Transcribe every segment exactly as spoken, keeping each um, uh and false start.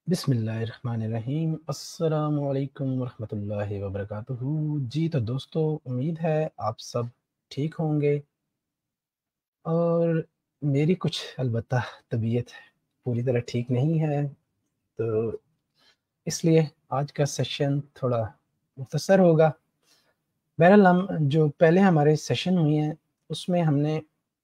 بسم اللہ الرحمن الرحیم السلام علیکم ورحمۃ اللہ وبرکاتہ۔ جی تو دوستو، امید ہے آپ سب ٹھیک ہوں گے، اور میری کچھ البتہ طبیعت پوری طرح ٹھیک نہیں ہے، تو اس لیے آج کا سیشن تھوڑا مختصر ہوگا۔ بہرحال ہم جو پہلے ہمارے سیشن ہوئے ہیں اس میں ہم نے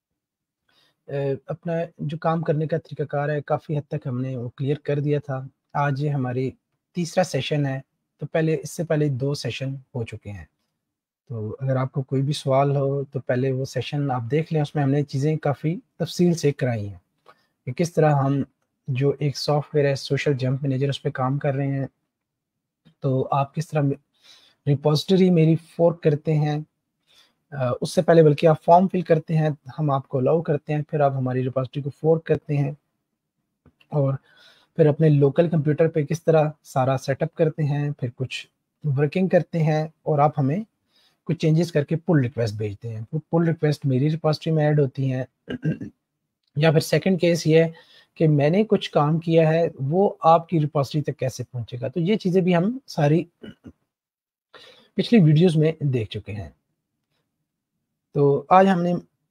اپنا جو کام کرنے کا طریقہ کار ہے کافی حد تک ہم نے وہ کلیئر کر دیا تھا۔ آج یہ ہماری تیسرا سیشن ہے، تو پہلے اس سے پہلے دو سیشن ہو چکے ہیں، تو اگر آپ کو کوئی بھی سوال ہو تو پہلے وہ سیشن آپ دیکھ لیں۔ اس میں ہم نے چیزیں کافی تفصیل سے کرائی ہیں کہ کس طرح ہم جو ایک سافٹ ویئر ہے سوشل جمپ مینیجر، اس پہ کام کر رہے ہیں، تو آپ کس طرح ریپوزیٹری میری فورک کرتے ہیں، اس سے پہلے بلکہ آپ فارم فل کرتے ہیں، ہم آپ کو الاؤ کرتے ہیں، پھر آپ ہماری ریپوزیٹری کو فورک کرتے ہیں، اور پھر اپنے لوکل کمپیوٹر پہ کس طرح سارا سیٹ اپ کرتے ہیں، پھر کچھ ورکنگ کرتے ہیں، اور آپ ہمیں کچھ چینجز کر کے پل ریکویسٹ بھیجتے ہیں۔ وہ پل ریکویسٹ میری ریپوزیٹری میں ایڈ ہوتی ہیں، یا پھر سیکنڈ کیس یہ ہے کہ میں نے کچھ کام کیا ہے وہ آپ کی ریپوزیٹری تک کیسے پہنچے گا۔ تو یہ چیزیں بھی ہم ساری پچھلی ویڈیوز میں دیکھ چکے ہیں۔ تو آج ہم نے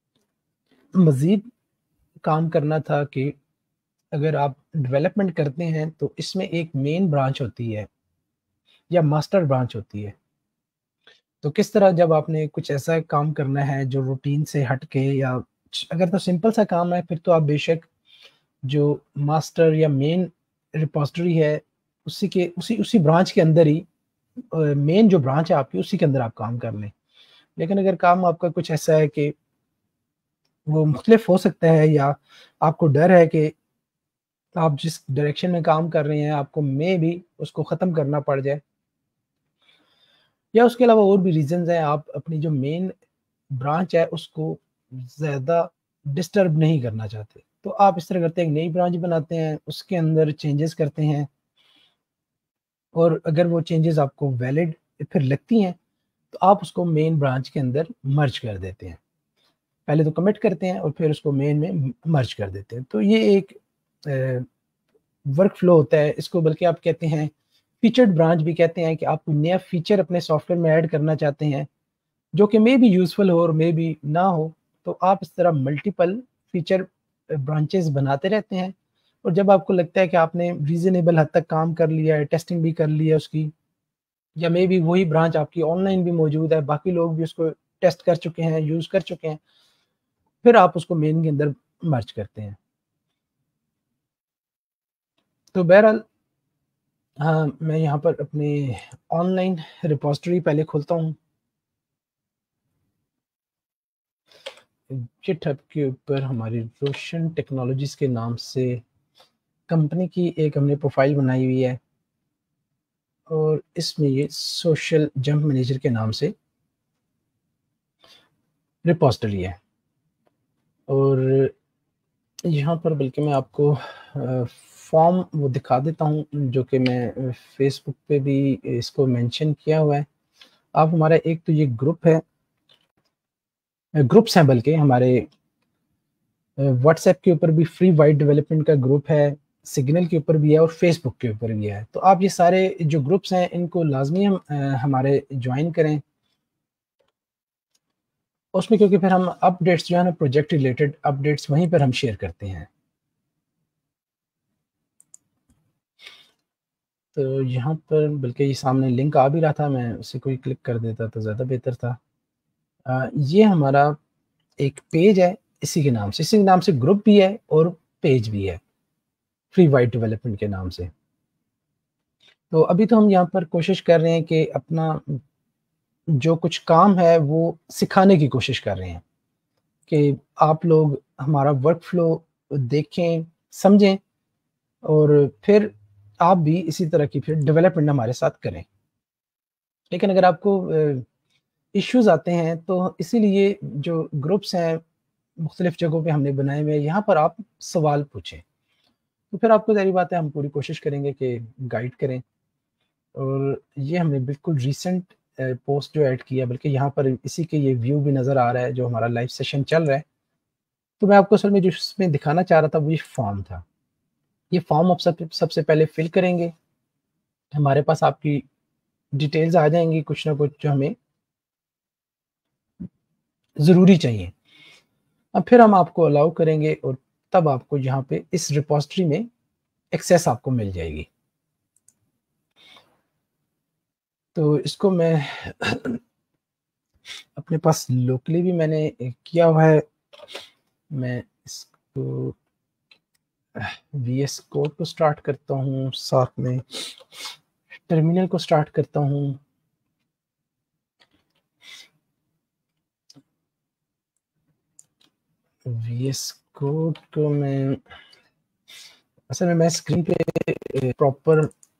مزید کام کرنا تھا کہ اگر آپ ڈیولپمنٹ کرتے ہیں تو اس میں ایک مین برانچ ہوتی ہے یا ماسٹر برانچ ہوتی ہے، تو کس طرح جب آپ نے کچھ ایسا کام کرنا ہے جو روٹین سے ہٹ کے، یا اگر تو سمپل سا کام ہے پھر تو آپ بے شک جو ماسٹر یا مین ریپوزیٹری ہے اسی کے اسی اسی برانچ کے اندر ہی، مین جو برانچ ہے آپ کی اسی کے اندر آپ کام کر لیں۔ لیکن اگر کام آپ کا کچھ ایسا ہے کہ وہ مختلف ہو سکتا ہے، یا آپ کو ڈر ہے کہ آپ جس ڈائریکشن میں کام کر رہے ہیں آپ کو میں بھی اس کو ختم کرنا پڑ جائے، یا اس کے علاوہ اور بھی ریزنز ہیں، آپ اپنی جو مین برانچ ہے اس کو زیادہ ڈسٹرب نہیں کرنا چاہتے، تو آپ اس طرح کرتے ہیں ایک نئی برانچ بناتے ہیں، اس کے اندر چینجز کرتے ہیں، اور اگر وہ چینجز آپ کو ویلڈ پھر لگتی ہیں تو آپ اس کو مین برانچ کے اندر مرج کر دیتے ہیں۔ پہلے تو کمٹ کرتے ہیں اور پھر اس کو مین میں مرج کر دیتے ہیں۔ تو یہ ایک ورک فلو ہوتا ہے، اس کو بلکہ آپ کہتے ہیں فیچرڈ برانچ بھی کہتے ہیں، کہ آپ کوئی نیا فیچر اپنے سافٹ ویئر میں ایڈ کرنا چاہتے ہیں جو کہ مے بھی یوزفل ہو اور مے بھی نہ ہو، تو آپ اس طرح ملٹیپل فیچر برانچز بناتے رہتے ہیں، اور جب آپ کو لگتا ہے کہ آپ نے ریزنیبل حد تک کام کر لیا ہے، ٹیسٹنگ بھی کر لیا اس کی، یا مے بھی وہی برانچ آپ کی آن لائن بھی موجود ہے، باقی لوگ بھی اس کو ٹیسٹ کر چکے ہیں، یوز کر چکے ہیں، پھر آپ اس کو مین کے اندر مرج کرتے ہیں۔ تو بہرحال ہاں، میں یہاں پر اپنے آن لائن ریپوزیٹری پہلے کھولتا ہوں، گٹ ہب کے اوپر ہماری روشن ٹیکنالوجیز کے نام سے کمپنی کی ایک ہم نے پروفائل بنائی ہوئی ہے، اور اس میں یہ سوشل جمپ مینیجر کے نام سے ریپوزیٹری ہے، اور یہاں پر بلکہ میں آپ کو فارم وہ دکھا دیتا ہوں جو کہ میں فیس بک پہ بھی اس کو مینشن کیا ہوا ہے۔ آپ ہمارا ایک تو یہ گروپ ہے، گروپس ہیں بلکہ ہمارے واٹس ایپ کے اوپر بھی فری وائٹ ڈیولپمنٹ کا گروپ ہے، سگنل کے اوپر بھی ہے، اور فیس بک کے اوپر بھی ہے۔ تو آپ یہ سارے جو گروپس ہیں ان کو لازمی ہم ہمارے جوائن کریں اس میں، کیونکہ پھر ہم اپ ڈیٹس جو ہے نا پروجیکٹ ریلیٹڈ اپ ڈیٹس وہیں پر ہم شیئر کرتے ہیں۔ تو یہاں پر بلکہ یہ سامنے لنک آ بھی رہا تھا، میں اسے کوئی کلک کر دیتا تو زیادہ بہتر تھا۔ آ, یہ ہمارا ایک پیج ہے اسی کے نام سے، اسی کے نام سے گروپ بھی ہے اور پیج بھی ہے، فری وائٹ ڈیولپمنٹ کے نام سے۔ تو ابھی تو ہم یہاں پر کوشش کر رہے ہیں کہ اپنا جو کچھ کام ہے وہ سکھانے کی کوشش کر رہے ہیں، کہ آپ لوگ ہمارا ورک فلو دیکھیں، سمجھیں، اور پھر آپ بھی اسی طرح کی پھر ڈیولپمنٹ ہمارے ساتھ کریں۔ لیکن اگر آپ کو ایشوز آتے ہیں تو اسی لیے جو گروپس ہیں مختلف جگہوں پہ ہم نے بنائے ہوئے، یہاں پر آپ سوال پوچھیں، تو پھر آپ کو ظاہری بات ہے ہم پوری کوشش کریں گے کہ گائیڈ کریں۔ اور یہ ہم نے بالکل ریسنٹ پوسٹ جو ایڈ کیا، بلکہ یہاں پر اسی کے یہ ویو بھی نظر آ رہا ہے جو ہمارا لائیو سیشن چل رہا ہے۔ تو میں آپ کو اصل میں جو اس میں دکھانا چاہ رہا تھا وہ یہ فارم تھا، یہ فارم آپ سب سب سے پہلے فل کریں گے، ہمارے پاس آپ کی ڈیٹیلز آ جائیں گی کچھ نہ کچھ جو ہمیں ضروری چاہیے. اب پھر ہم آپ کو الاؤ کریں گے اور تب آپ کو یہاں پہ اس ریپوزٹری میں ایکسیس آپ کو مل جائے گی. تو اس کو میں اپنے پاس لوکلی بھی میں نے کیا ہوا ہے. میں اس کو وی ایس کوڈ کو سٹارٹ کرتا ہوں، ساتھ میں ٹرمینل کو سٹارٹ کرتا ہوں. وی ایس کوڈ کو میں اصل میں میں اسکرین پہ پراپر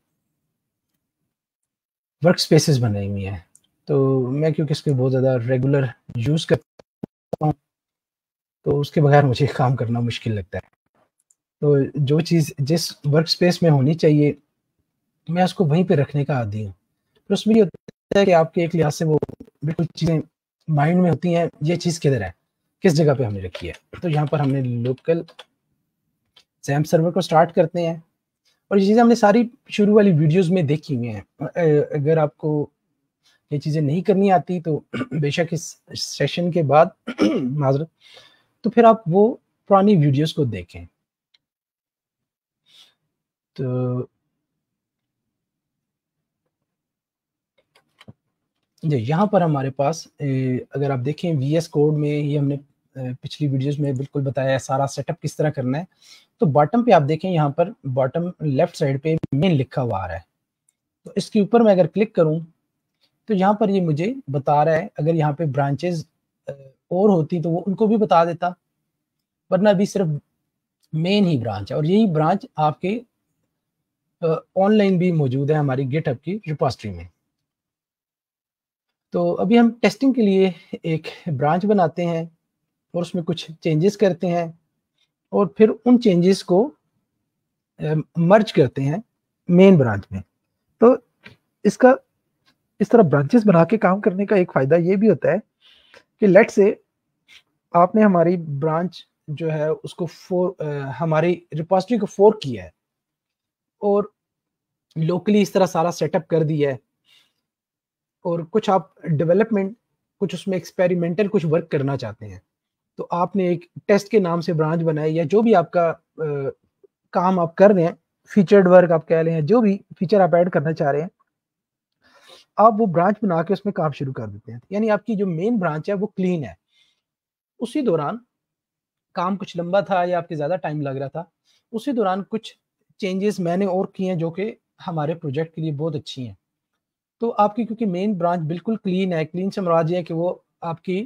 ورک سپیسز بنائی ہوئی ہیں، تو میں کیونکہ اس کے بہت زیادہ ریگولر یوز کرتا ہوں تو اس کے بغیر مجھے کام کرنا مشکل لگتا ہے. تو جو چیز جس ورک سپیس میں ہونی چاہیے میں اس کو وہیں پہ رکھنے کا عادی ہوں. پھر اس میں یہ ہوتا ہے کہ آپ کے ایک لحاظ سے وہ بالکل چیزیں مائنڈ میں ہوتی ہیں، یہ چیز کدھر ہے، کس جگہ پہ ہم نے رکھی ہے. تو یہاں پر ہم نے لوکل زیمپ سرور کو سٹارٹ کرتے ہیں، اور یہ چیزیں ہم نے ساری شروع والی ویڈیوز میں دیکھی ہوئی ہیں. اگر آپ کو یہ چیزیں نہیں کرنی آتی تو بے شک اس سیشن کے بعد معذرت تو پھر آپ وہ پرانی ویڈیوز کو دیکھیں. تو جی یہاں پر ہمارے پاس اگر آپ دیکھیں وی ایس کوڈ میں یہ ہم نے پچھلی ویڈیوز میں بالکل بتایا ہے سارا سیٹ اپ کس طرح کرنا ہے. تو باٹم پہ آپ دیکھیں یہاں پر باٹم لیفٹ سائڈ پہ مین لکھا ہوا آ رہا ہے. تو اس کے اوپر میں اگر کلک کروں تو یہاں پر یہ مجھے بتا رہا ہے، اگر یہاں پہ برانچز اور ہوتی تو وہ ان کو بھی بتا دیتا، ورنہ ابھی صرف مین ہی برانچ ہے. اور یہی برانچ آپ کے آن لائن بھی موجود ہے ہماری گٹ ہب کی ریپوزٹری میں. تو ابھی ہم ٹیسٹنگ کے لیے ایک برانچ بناتے ہیں اور اس میں کچھ چینجز کرتے ہیں اور پھر ان چینجز کو مرج کرتے ہیں مین برانچ میں. تو اس کا اس طرح برانچز بنا کے کام کرنے کا ایک فائدہ یہ بھی ہوتا ہے کہ لیٹ سے آپ نے ہماری برانچ جو ہے اس کو فور ہماری ریپوزٹری کو فورک کیا ہے اور لوکلی اس طرح سارا سیٹ اپ کر دیا ہے، اور کچھ آپ ڈیولپمنٹ کچھ اس میں ایکسپیریمنٹل کچھ ورک کرنا چاہتے ہیں. تو آپ نے ایک ٹیسٹ کے نام سے برانچ بنائی، یا جو بھی آپ کا کام آپ کر رہے ہیں، فیچرڈ ورک آپ کہہ رہے ہیں، جو بھی فیچر آپ ایڈ کرنا چاہ رہے ہیں آپ وہ برانچ بنا کے اس میں کام شروع کر دیتے ہیں. یعنی آپ کی جو مین برانچ ہے وہ کلین ہے. اسی دوران کام کچھ لمبا تھا یا آپ کے زیادہ ٹائم لگ رہا تھا، اسی دوران کچھ چینجز میں نے اور کیے ہیں جو کہ ہمارے پروجیکٹ کے لیے بہت اچھی ہیں. تو آپ کی کیونکہ مین برانچ بالکل کلین ہے، کلین سے مراد یہ ہے کہ وہ آپ کی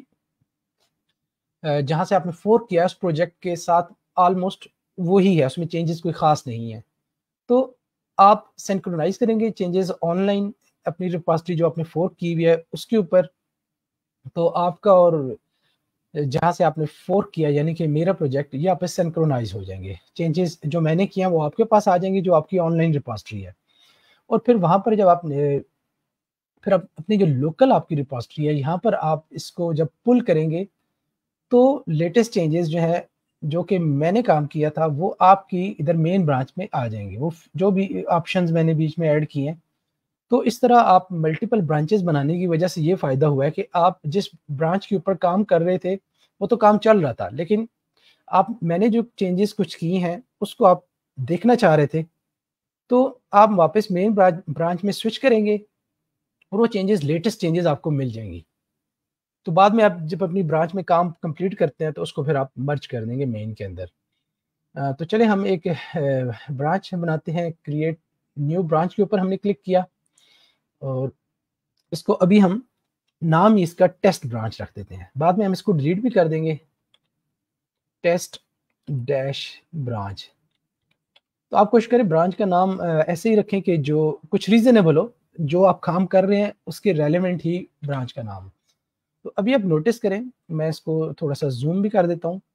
جہاں سے آپ نے فورک کیا اس پروجیکٹ کے ساتھ آلموسٹ وہی ہے، اس میں چینجز کوئی خاص نہیں ہے. تو آپ سینکرونائز کریں گے چینجز آن لائن اپنی ریپوزٹری جو آپ نے فورک کی ہوئی ہے اس کے اوپر، تو آپ کا اور جہاں سے آپ نے فورک کیا یعنی کہ میرا پروجیکٹ یہ آپ سینکرونائز ہو جائیں گے. چینجز جو میں نے کیا وہ آپ کے پاس آ جائیں گے جو آپ کی آن لائن ریپوزٹری ہے. اور پھر وہاں پر جب آپ نے پھر آپ اپنی جو لوکل آپ کی ریپوزٹری ہے یہاں پر آپ اس کو جب پل کریں گے تو لیٹسٹ چینجز جو ہے جو کہ میں نے کام کیا تھا وہ آپ کی ادھر مین برانچ میں آ جائیں گے، وہ جو بھی آپشنز میں نے بیچ میں ایڈ کیے ہیں. تو اس طرح آپ ملٹیپل برانچز بنانے کی وجہ سے یہ فائدہ ہوا ہے کہ آپ جس برانچ کے اوپر کام کر رہے تھے وہ تو کام چل رہا تھا، لیکن آپ میں نے جو چینجز کچھ کی ہیں اس کو آپ دیکھنا چاہ رہے تھے تو آپ واپس مین برانچ میں سوئچ کریں گے اور وہ چینجز لیٹسٹ چینجز آپ کو مل جائیں گی. تو بعد میں آپ جب اپنی برانچ میں کام کمپلیٹ کرتے ہیں تو اس کو پھر آپ مرج کر دیں گے مین کے اندر. تو چلیں ہم ایک برانچ بناتے ہیں، کریٹ نیو برانچ کے اوپر ہم نے کلک کیا اور اس کو ابھی ہم نام ہی اس کا ٹیسٹ برانچ رکھ دیتے ہیں، بعد میں ہم اس کو ڈیلیٹ بھی کر دیں گے، ٹیسٹ ڈیش برانچ. تو آپ کوشش کریں برانچ کا نام ایسے ہی رکھیں کہ جو کچھ ریزنیبل ہو، جو آپ کام کر رہے ہیں اس کے ریلیونٹ ہی برانچ کا نام. تو ابھی آپ نوٹس کریں، میں اس کو تھوڑا سا زوم بھی کر دیتا ہوں.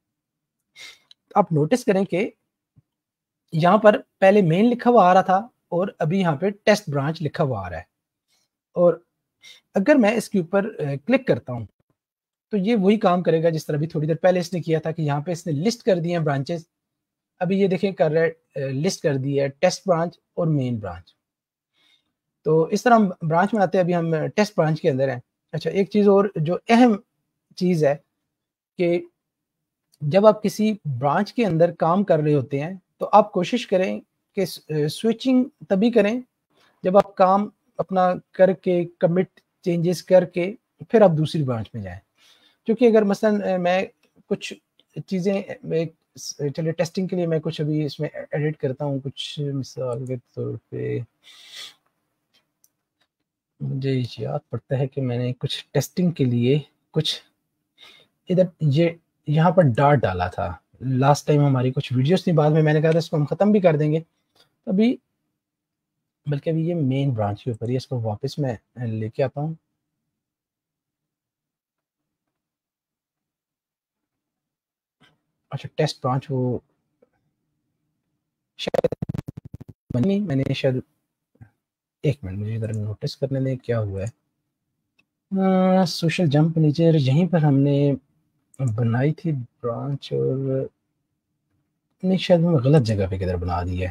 آپ نوٹس کریں کہ یہاں پر پہلے مین لکھا ہوا آ رہا تھا اور ابھی یہاں پہ ٹیسٹ برانچ لکھا ہوا آ رہا ہے. اور اگر میں اس کے اوپر کلک کرتا ہوں تو یہ وہی کام کرے گا جس طرح بھی تھوڑی دیر پہلے اس نے کیا تھا کہ یہاں پہ اس نے لسٹ کر دی ہیں برانچز. ابھی یہ دیکھیں کر رہا ہے لسٹ کر دی ہے ٹیسٹ برانچ اور مین برانچ. تو اس طرح ہم برانچ میں آتے ہیں. ابھی ہم ٹیسٹ برانچ کے اندر ہیں. اچھا ایک چیز اور جو اہم چیز ہے کہ جب آپ کسی برانچ کے اندر کام کر رہے ہوتے ہیں تو آپ کوشش کریں کہ سوئچنگ تبھی کریں جب آپ کام اپنا کر کے کمٹ چینجز کر کے پھر آپ دوسری برانچ میں جائیں. کیونکہ اگر مثلا میں کچھ چیزیں چلیے ٹیسٹنگ کے لیے میں کچھ ابھی اس میں ایڈٹ کرتا ہوں. کچھ مثال کے طور پہ مجھے یاد پڑتا ہے کہ میں نے کچھ ٹیسٹنگ کے لیے کچھ ادھر یہ یہاں پر ڈاٹ ڈالا تھا. لاسٹ ٹائم ہماری کچھ ویڈیوز تھی, بعد میں میں نے کہا تھا اس کو ہم ختم بھی کر دیں گے ابھی, بلکہ ابھی یہ مین برانچ کے اوپر ہی اس کو واپس میں لے کے آتا ہوں. اچھا ٹیسٹ برانچ وہ شاید بنی, میں نے شاید ایک منٹ مجھے ادھر نوٹس کرنے دیں کیا ہوا ہے. سوشل جمپ نیچر یہیں پر ہم نے بنائی تھی برانچ, اور نہیں شاید میں غلط جگہ پہ کدھر بنا دی ہے.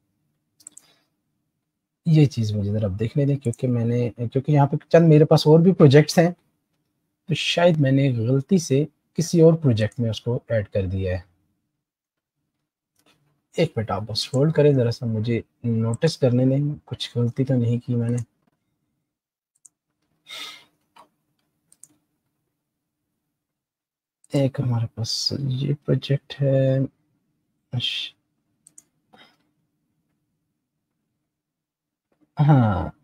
یہ چیز مجھے ذرا اب دیکھنے دیں کیونکہ میں نے کیونکہ یہاں پہ چند میرے پاس اور بھی پروجیکٹس ہیں تو شاید میں نے غلطی سے کسی اور پروجیکٹ میں اس کو ایڈ کر دیا ہے. ایک منٹ آپ بس ہولڈ کریں ذرا سا, مجھے نوٹس کرنے دیں کچھ غلطی تو نہیں کی میں نے. ایک ہمارے پاس یہ پروجیکٹ ہے, ہاں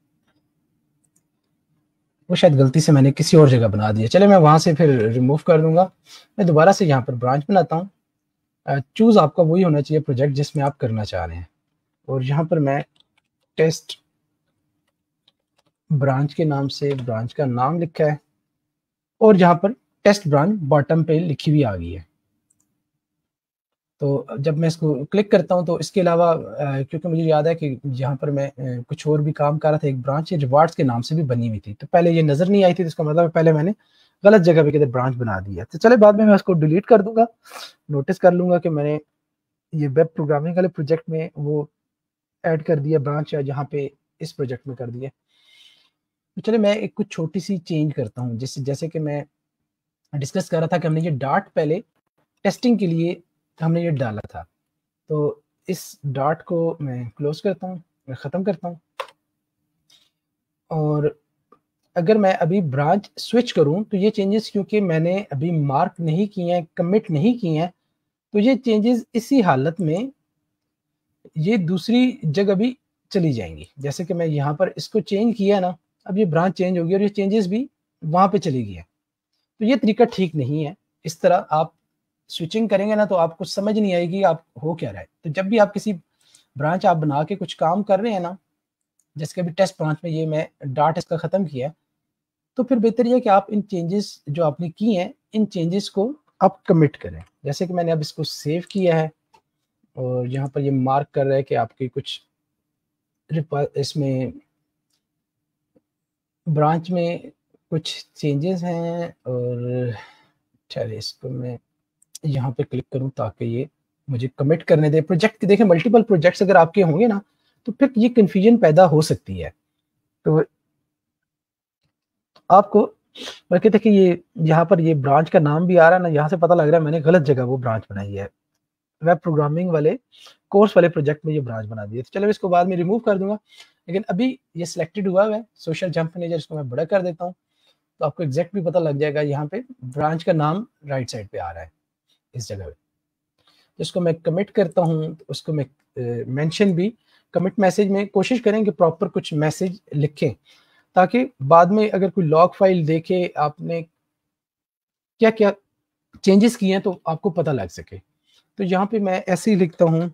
وہ شاید غلطی سے میں نے کسی اور جگہ بنا دیا. چلے میں وہاں سے پھر ریموو کر دوں گا. میں دوبارہ سے یہاں پر برانچ بناتا ہوں. چوز آپ کا وہی ہونا چاہیے پروجیکٹ جس میں آپ کرنا چاہ رہے ہیں, اور یہاں پر میں ٹیسٹ برانچ کے نام سے برانچ کا نام لکھا ہے, اور یہاں پر ٹیسٹ برانچ باٹم پہ لکھی ہوئی آ گئی ہے. تو جب میں اس کو کلک کرتا ہوں تو اس کے علاوہ کیونکہ مجھے یاد ہے کہ یہاں پر میں کچھ اور بھی کام کر رہا تھا, ایک برانچ ریوارڈس کے نام سے بھی بنی ہوئی تھی, تو پہلے یہ نظر نہیں آئی تھی, تو اس کا مطلب پہلے میں نے غلط جگہ پہ کدھر برانچ بنا دی ہے. تو چلے بعد میں میں اس کو ڈیلیٹ کر دوں گا. نوٹس کر لوں گا کہ میں نے یہ ویب پروگرامنگ والے پروجیکٹ میں وہ ایڈ کر دیا برانچ, جہاں پہ اس پروجیکٹ میں کر دیا. تو چلے میں ایک کچھ چھوٹی سی چینج کرتا ہوں, جس جیسے کہ میں ڈسکس کر رہا تھا کہ ہم نے یہ ڈاٹ پہلے ٹیسٹنگ کے لیے ہم نے یہ ڈالا تھا, تو اس ڈاٹ کو میں کلوز کرتا ہوں, میں ختم کرتا ہوں. اور اگر میں ابھی برانچ سوئچ کروں تو یہ چینجز کیونکہ میں نے ابھی مارک نہیں کیے ہیں, کمٹ نہیں کیے ہیں, تو یہ چینجز اسی حالت میں یہ دوسری جگہ بھی چلی جائیں گی. جیسے کہ میں یہاں پر اس کو چینج کیا نا, اب یہ برانچ چینج ہوگی اور یہ چینجز بھی وہاں پہ چلی گئی ہیں. تو یہ طریقہ ٹھیک نہیں ہے. اس طرح آپ سوئچنگ کریں گے نا تو آپ کو سمجھ نہیں آئے گی آپ ہو کیا رہا ہے. تو جب بھی آپ کسی برانچ آپ بنا کے کچھ کام کر رہے ہیں نا, جیسے کہ ابھی ٹیسٹ برانچ میں یہ میں ڈاٹ اس کا ختم کیا ہے, تو پھر بہتر یہ کہ آپ ان چینجز جو آپ نے کی ہیں ان چینجز کو آپ کمٹ کریں. جیسے کہ میں نے اب اس کو سیو کیا ہے, اور یہاں پر یہ مارک کر رہا ہے کہ آپ کی کچھ اس میں برانچ میں کچھ چینجز ہیں, اور چلیے اس کو میں یہاں پہ کلک کروں تاکہ یہ مجھے کمٹ کرنے دے. پروجیکٹ دیکھیں ملٹیپل پروجیکٹس اگر آپ کے ہوں گے نا تو پھر یہ کنفیوژن پیدا ہو سکتی ہے. تو آپ کو بلکہ دیکھیں یہ یہاں پر یہ برانچ کا نام بھی آ رہا ہے نا, یہاں سے پتہ لگ رہا ہے میں نے غلط جگہ وہ برانچ بنائی ہے. ویب پروگرامنگ والے کورس والے پروجیکٹ میں یہ برانچ بنا دی ہے. تو چلو اس کو بعد میں ریموو کر دوں گا, لیکن ابھی یہ سلیکٹڈ ہوا ہے سوشل جمپ مینیجر. اس کو میں بڑا کر دیتا ہوں تو آپ کو ایگزیکٹ بھی پتہ لگ جائے گا. یہاں پہ برانچ کا نام رائٹ سائڈ پہ آ رہا ہے اس جگہ پہ. اس کو میں کمٹ کرتا ہوں, اس کو میں مینشن بھی کمٹ میسج میں کوشش کریں کہ پراپر کچھ میسج لکھیں, تاکہ بعد میں اگر کوئی لاگ فائل دیکھے آپ نے کیا کیا چینجز کیے ہیں تو آپ کو پتہ لگ سکے. تو یہاں پہ میں ایسے ہی لکھتا ہوں,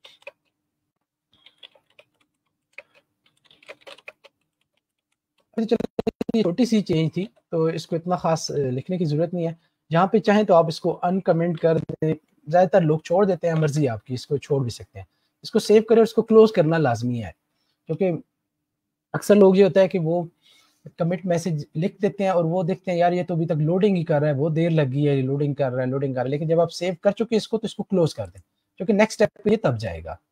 چھوٹی سی چینج تھی تو اس کو اتنا خاص لکھنے کی ضرورت نہیں ہے. جہاں پہ چاہیں تو آپ اس کو ان کمنٹ کر دیں, زیادہ تر لوگ چھوڑ دیتے ہیں, مرضی آپ کی, اس کو چھوڑ بھی سکتے ہیں. اس کو سیو کریں اور اس کو کلوز کرنا لازمی ہے, کیونکہ اکثر لوگ یہ ہوتا ہے کہ وہ کمٹ میسج لکھ دیتے ہیں اور وہ دیکھتے ہیں یار یہ تو ابھی تک لوڈنگ ہی کر رہا ہے, وہ دیر لگی ہے, لوڈنگ کر رہا ہے لوڈنگ کر رہا ہے لیکن جب آپ سیو کر چکے اس کو تو اس کو کلوز کر دیں. کیونکہ نیکسٹ اسٹیپ پہ یہ تب جائے گا.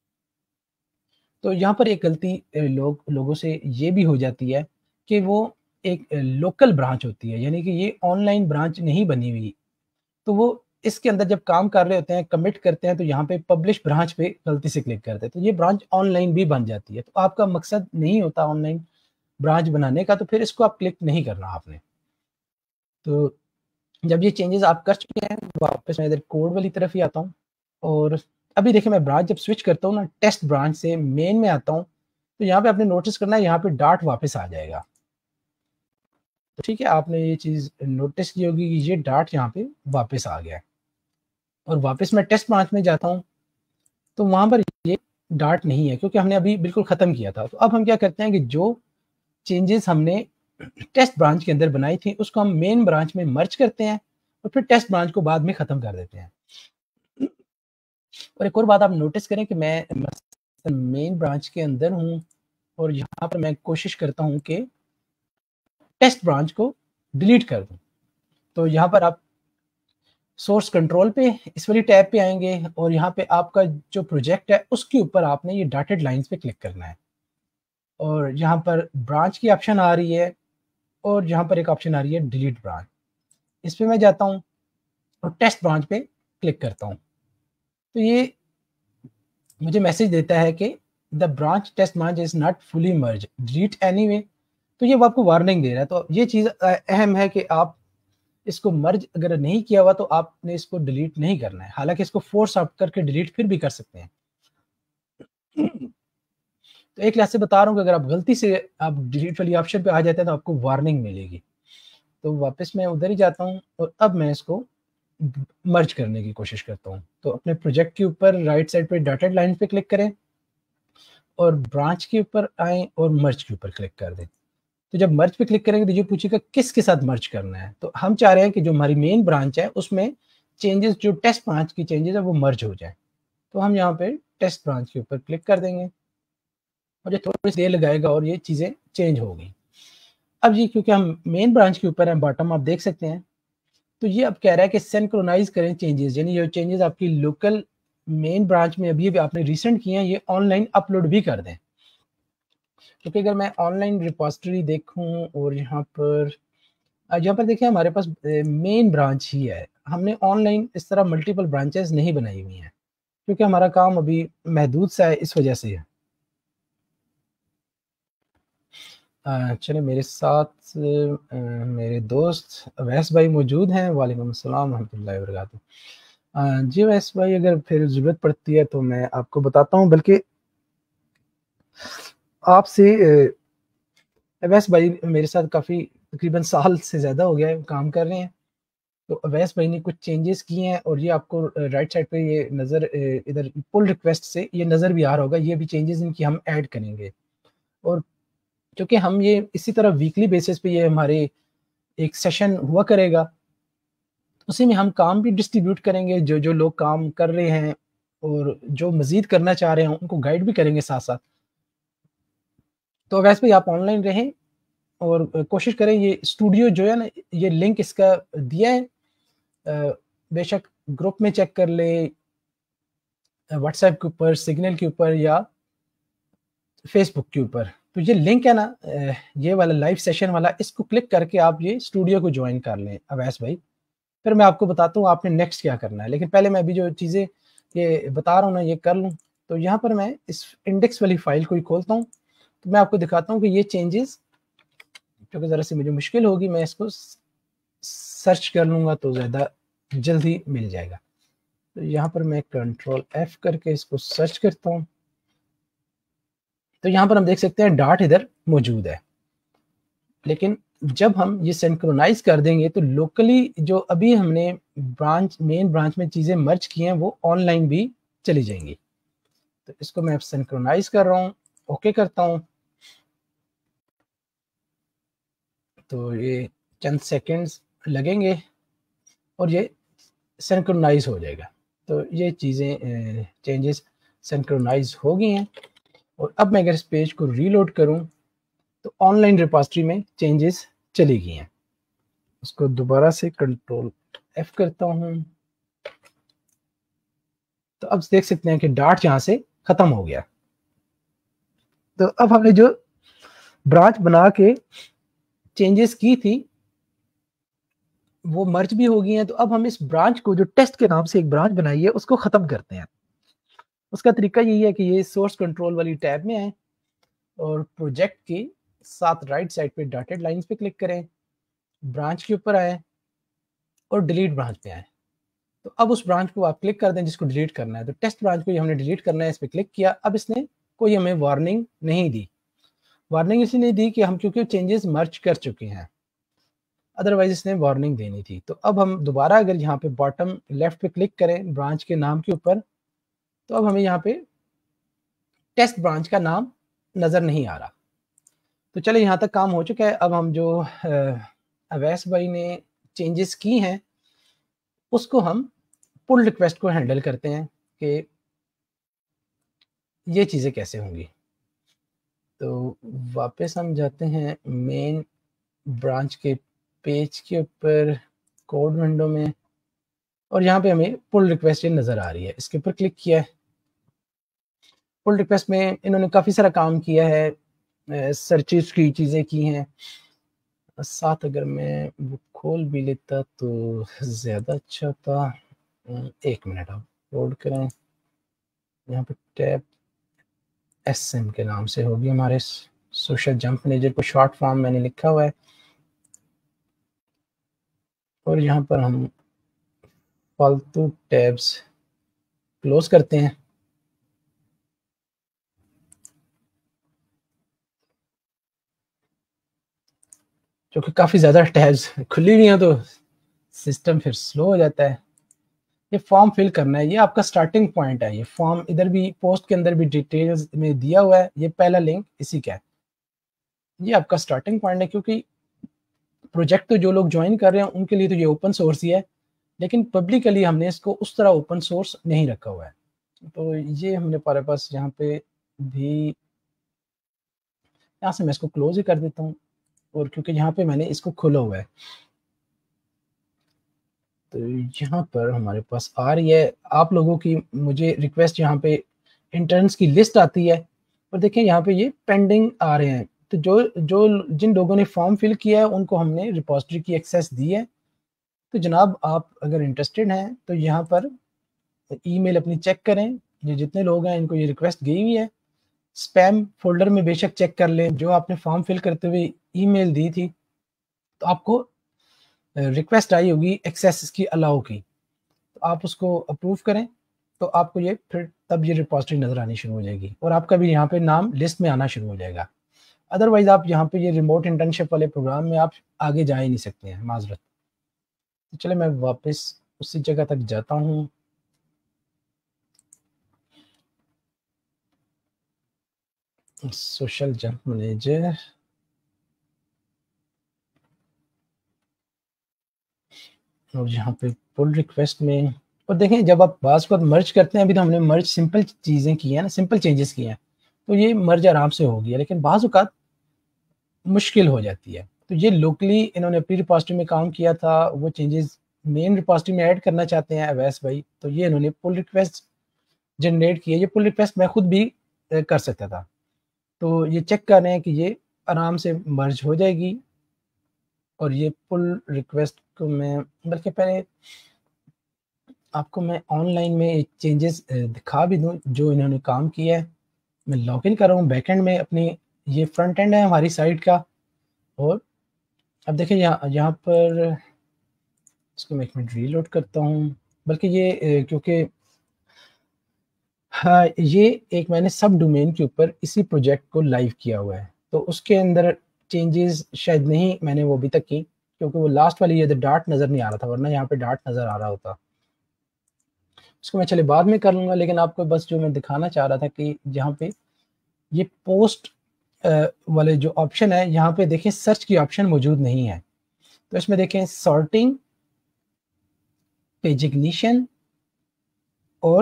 تو یہاں پر ایک غلطی لوگ لوگوں سے یہ بھی ہو جاتی ہے کہ وہ ایک لوکل برانچ ہوتی ہے، یعنی کہ یہ آن لائن برانچ نہیں بنی ہوئی، تو وہ اس کے اندر جب کام کر رہے ہوتے ہیں، کمٹ کرتے ہیں، تو یہاں پہ پبلش برانچ پہ غلطی سے کلک کرتے ہیں، تو یہ برانچ آن لائن بھی بن جاتی ہے. تو آپ کا مقصد نہیں ہوتا آن لائن برانچ بنانے کا، تو پھر اس کو آپ کلک نہیں کرنا آپ نے. تو جب یہ چینجز آپ کر چکے ہیں، واپس میں ادھر کوڈ والی طرف ہی آتا ہوں، اور ابھی دیکھیں میں برانچ جب سوئچ کرتا ہوں نا، ٹیسٹ برانچ سے مین میں آتا ہوں، تو یہاں پہ آپ نے نوٹس کرنا ہے یہاں پہ ڈاٹ واپس آ جائے گا. تو ٹھیک ہے، آپ نے یہ چیز نوٹس کی ہوگی کہ یہ ڈاٹ یہاں پہ واپس آ گیا ہے. اور واپس میں ٹیسٹ برانچ میں جاتا ہوں تو وہاں پر یہ ڈاٹ نہیں ہے، کیونکہ ہم نے ابھی بالکل ختم کیا تھا. تو اب ہم کیا کرتے ہیں کہ جو چینجز ہم نے ٹیسٹ برانچ کے اندر بنائی تھی اس کو ہم مین برانچ میں مرج کرتے ہیں اور پھر ٹیسٹ برانچ کو بعد میں ختم کر دیتے ہیں. اور ایک اور بات آپ نوٹس کریں کہ میں مین برانچ کے اندر ہوں اور یہاں پر میں کوشش کرتا ہوں کہ ٹیسٹ برانچ کو ڈیلیٹ کر دوں. تو یہاں پر آپ سورس کنٹرول پہ اس والی ٹیب پہ آئیں گے اور یہاں پہ آپ کا جو پروجیکٹ ہے اس کے اوپر آپ نے یہ ڈاٹڈ لائنز پہ کلک کرنا ہے، اور یہاں پر برانچ کی آپشن آ رہی ہے اور یہاں پر ایک آپشن آ رہی ہے ڈیلیٹ برانچ. اس پہ میں جاتا ہوں اور ٹیسٹ برانچ پہ کلک کرتا ہوں. تو یہ مجھے میسج دیتا ہے کہ the branch test branch is not fully merged delete anyway. تو یہ وہ آپ کو وارننگ دے رہا ہے. تو یہ چیز اہم ہے کہ آپ اس کو مرج اگر نہیں کیا ہوا تو آپ نے اس کو ڈیلیٹ نہیں کرنا ہے، حالانکہ اس کو فورس آپ کر کے ڈیلیٹ پھر بھی کر سکتے ہیں. تو ایک لحاظ سے بتا رہا ہوں کہ اگر آپ غلطی سے آپ ڈیلیٹ والی آپشن پہ آ جاتے ہیں تو آپ کو وارننگ ملے گی. تو واپس میں ادھر ہی جاتا ہوں اور اب میں اس کو مرج کرنے کی کوشش کرتا ہوں. تو اپنے پروجیکٹ کے اوپر رائٹ سائڈ پہ ڈاٹڈ لائن پہ کلک کریں اور برانچ کے اوپر آئیں اور مرج کے اوپر کلک کر دیں. تو جب مرج پہ کلک کریں گے تو یہ پوچھے گا کس کے ساتھ مرج کرنا ہے. تو ہم چاہ رہے ہیں کہ جو ہماری مین برانچ ہے اس میں چینجز جو ٹیسٹ برانچ کی چینجز ہے وہ مرج ہو جائیں. تو ہم یہاں پہ ٹیسٹ برانچ کے اوپر کلک کر دیں گے اور یہ تھوڑی سی دیر لگائے گا اور یہ چیزیں چینج ہو گئی. اب یہ کیونکہ ہم مین برانچ کے اوپر ہیں، باٹم آپ دیکھ سکتے ہیں، تو یہ اب کہہ رہا ہے کہ سینکرونائز کریں چینجز، یعنی جو چینجز آپ کی لوکل مین برانچ میں ابھی ابھی آپ نے ریسنٹ کیے ہیں یہ آن لائن اپلوڈ بھی کر دیں. کیونکہ اگر میں آن لائن ریپوزیٹری دیکھوں اور یہاں پر یہاں پر دیکھیں ہمارے پاس مین برانچ ہی ہے، ہم نے آن لائن اس طرح ملٹیپل برانچز نہیں بنائی ہوئی ہیں کیونکہ ہمارا کام ابھی محدود سا ہے، اس وجہ سے ہے. چلے میرے ساتھ میرے دوست اویس بھائی موجود ہیں. وعلیکم السلام ورحمۃ اللہ وبرکاتہ. جی اویس بھائی اگر پھر ضرورت پڑتی ہے تو میں آپ کو بتاتا ہوں، بلکہ آپ سے اویس بھائی میرے ساتھ کافی تقریباً سال سے زیادہ ہو گیا ہے کام کر رہے ہیں. تو اویس بھائی نے کچھ چینجز کیے ہیں اور یہ آپ کو رائٹ سائڈ پہ یہ نظر ادھر پل ریکویسٹ سے یہ نظر بھی آ رہا ہوگا. یہ بھی چینجز ان کی ہم ایڈ کریں گے، اور کیونکہ ہم یہ اسی طرح ویکلی بیسس پہ یہ ہمارے ایک سیشن ہوا کرے گا، اسی میں ہم کام بھی ڈسٹریبیوٹ کریں گے. جو جو لوگ کام کر رہے ہیں اور جو مزید کرنا چاہ رہے ہیں ان کو گائیڈ بھی کریں گے ساتھ ساتھ. تو ویسے بھی آپ آن لائن رہیں اور کوشش کریں. یہ اسٹوڈیو جو ہے نا، یہ لنک اس کا دیا ہے، بے شک گروپ میں چیک کر لے، واٹس ایپ کے اوپر، سگنل کے اوپر یا فیس بک کے اوپر. تو یہ لنک ہے نا یہ والا لائیو سیشن والا، اس کو کلک کر کے آپ یہ اسٹوڈیو کو جوائن کر لیں اویس بھائی. پھر میں آپ کو بتاتا ہوں آپ نے نیکسٹ کیا کرنا ہے، لیکن پہلے میں ابھی جو چیزیں یہ بتا رہا ہوں نا یہ کر لوں. تو یہاں پر میں اس انڈیکس والی فائل کو ہی کھولتا ہوں، تو میں آپ کو دکھاتا ہوں کہ یہ چینجز کیونکہ ذرا سی مجھے مشکل ہوگی، میں اس کو سرچ کر لوں گا تو زیادہ جلدی مل جائے گا. تو یہاں پر میں کنٹرول ایف کر کے اس کو سرچ کرتا ہوں. تو یہاں پر ہم دیکھ سکتے ہیں ڈاٹ ادھر موجود ہے، لیکن جب ہم یہ سینکرونائز کر دیں گے تو لوکلی جو ابھی ہم نے برانچ مین برانچ میں چیزیں مرج کی ہیں وہ آن لائن بھی چلی جائیں گی. تو اس کو میں اب سینکرونائز کر رہا ہوں، اوکے کرتا ہوں. تو یہ چند سیکنڈز لگیں گے اور یہ سینکرونائز ہو جائے گا. تو یہ چیزیں چینجز سینکرونائز ہو گئی ہیں. اور اب میں اگر اس پیج کو ریلوڈ کروں تو آن لائن ریپوزیٹری میں چینجز چلی گئی ہیں. اس کو دوبارہ سے کنٹرول ایف کرتا ہوں. تو تو اب دیکھ سکتے ہیں کہ ڈاٹ یہاں سے ختم ہو گیا. تو اب ہم نے جو برانچ بنا کے چینجز کی تھی وہ مرج بھی ہو گئی ہیں. تو اب ہم اس برانچ کو جو ٹیسٹ کے نام سے ایک برانچ بنائی ہے اس کو ختم کرتے ہیں. اس کا طریقہ یہی ہے کہ یہ سورس کنٹرول والی ٹیب میں آئیں اور پروجیکٹ کے ساتھ رائٹ سائڈ پہ ڈاٹڈ لائنز پہ کلک کریں, برانچ کے اوپر آئیں اور ڈیلیٹ برانچ پہ آئیں. تو اب اس برانچ کو آپ کلک کر دیں جس کو ڈیلیٹ کرنا ہے. تو ٹیسٹ برانچ کو ہم نے ڈیلیٹ کرنا ہے, اس پہ کلک کیا. اب اس نے کوئی ہمیں وارننگ نہیں دی. وارننگ اس لیے نہیں دی کہ ہم کیونکہ چینجز مرج کر چکے ہیں, ادروائز اس نے وارننگ دینی تھی. تو اب ہم دوبارہ اگر یہاں پہ باٹم لیفٹ پہ کلک کریں برانچ کے نام کے اوپر, تو اب ہمیں یہاں پہ ٹیسٹ برانچ کا نام نظر نہیں آ رہا. تو چلے یہاں تک کام ہو چکا ہے. اب ہم جو اویس بھائی نے چینجز کی ہیں اس کو ہم پل ریکویسٹ کو ہینڈل کرتے ہیں کہ یہ چیزیں کیسے ہوں گی. تو واپس ہم جاتے ہیں مین برانچ کے پیج کے اوپر کوڈ ونڈو میں, اور یہاں پہ ہمیں پل ریکویسٹ نظر آ رہی ہے. اس کے اوپر کلک کیا ہے. پل ریکویسٹ میں انہوں نے کافی سارا کام کیا ہے, سرچز کی چیزیں کی ہیں. ساتھ اگر میں وہ کھول بھی لیتا تو زیادہ اچھا تھا. ایک منٹ آپ لوڈ کریں. یہاں پہ ٹیب ایس ایم کے نام سے ہوگی ہمارے سوشل جمپ مینیجر کو شارٹ فارم میں نے لکھا ہوا ہے, اور یہاں پر ہم فالتو ٹیبز کلوز کرتے ہیں. کیونکہ کافی زیادہ ٹیبز کھلی ہوئی ہیں تو سسٹم پھر سلو ہو جاتا ہے. یہ فارم فل کرنا ہے, یہ آپ کا سٹارٹنگ پوائنٹ ہے. یہ فارم ادھر بھی پوسٹ کے اندر بھی ڈیٹیلز میں دیا ہوا ہے, یہ پہلا لنک اسی کا ہے. یہ آپ کا سٹارٹنگ پوائنٹ ہے, کیونکہ پروجیکٹ تو جو لوگ جوائن کر رہے ہیں ان کے لیے تو یہ اوپن سورس ہی ہے, لیکن پبلکلی ہم نے اس کو اس طرح اوپن سورس نہیں رکھا ہوا ہے. تو یہ ہم نے ہمارے پاس یہاں پہ بھی, یہاں سے میں اس کو کلوز ہی کر دیتا ہوں, اور کیونکہ یہاں پہ میں نے اس کو کھولا ہوا ہے. تو یہاں پر ہمارے پاس آ رہی ہے آپ لوگوں کی مجھے ریکویسٹ, یہاں پہ انٹرنس کی لسٹ آتی ہے, اور دیکھیں یہاں پہ یہ پینڈنگ آ رہے ہیں. تو جو جو جن لوگوں نے فارم فل کیا ہے ان کو ہم نے ریپوزیٹری کی ایکسیس دی ہے. تو جناب آپ اگر انٹرسٹڈ ہیں تو یہاں پر ای میل اپنی چیک کریں. یہ جتنے لوگ ہیں ان کو یہ ریکویسٹ گئی ہوئی ہے. اسپیم فولڈر میں بے شک چیک کر لیں, جو آپ نے فارم فل کرتے ہوئے ای میل دی تھی تو آپ کو ریکویسٹ آئی ہوگی ایکسیس کی الاؤ کی, تو آپ اس کو اپروو کریں تو آپ کو یہ پھر تب یہ ریپوزیٹری نظر آنی شروع ہو جائے گی, اور آپ کا بھی یہاں پہ نام لسٹ میں آنا شروع ہو جائے گا. ادروائز آپ یہاں پہ یہ ریموٹ انٹرنشپ والے پروگرام میں آپ آگے جا ہی نہیں سکتے ہیں, معذرت. تو چلے میں واپس اسی جگہ تک جاتا ہوں. سوشل جمپ مینیجر, اور یہاں پہ پل ریکویسٹ میں, اور دیکھیں جب آپ بعض وقت مرج کرتے ہیں, ابھی تو ہم نے مرج سمپل چیزیں کی ہیں نا, سمپل چینجز کی ہیں, تو یہ مرج آرام سے ہو گیا. لیکن بعض اوقات مشکل ہو جاتی ہے. تو یہ لوکلی انہوں نے اپنی ریپوزیٹری میں کام کیا تھا, وہ چینجز مین ریپوزیٹری میں ایڈ کرنا چاہتے ہیں اویس بھائی, تو یہ انہوں نے پل ریکویسٹ جنریٹ کی ہے. یہ پل ریکویسٹ میں خود بھی کر سکتا تھا. تو یہ چیک کر رہے ہیں کہ یہ آرام سے مرج ہو جائے گی. اور یہ پل ریکویسٹ کو میں بلکہ پہلے آپ کو میں آن لائن میں چینجز دکھا بھی دوں جو انہوں نے کام کیا ہے. میں لاگ ان کر رہا ہوں بیک اینڈ میں اپنی, یہ فرنٹ اینڈ ہے ہماری سائٹ کا. اور اب دیکھیں یہاں یہاں پر اس کو میں ایک منٹ ری لوڈ کرتا ہوں, بلکہ یہ کیونکہ ہاں یہ ایک میں نے سب ڈومین کے اوپر اسی پروجیکٹ کو لائیو کیا ہوا ہے, تو اس کے اندر چینجز شاید نہیں میں نے وہ ابھی تک کی, کیونکہ وہ لاسٹ والی یہ ڈاٹ نظر نہیں آ رہا تھا, ورنہ یہاں پہ ڈاٹ نظر آ رہا ہوتا. اس کو میں چلے بعد میں کر لوں گا, لیکن آپ کو بس جو میں دکھانا چاہ رہا تھا کہ جہاں پہ یہ پوسٹ والے جو آپشن ہے, یہاں پہ دیکھیں سرچ کی آپشن موجود نہیں ہے. تو اس میں دیکھیں سارٹنگ, پیج اگنیشن, اور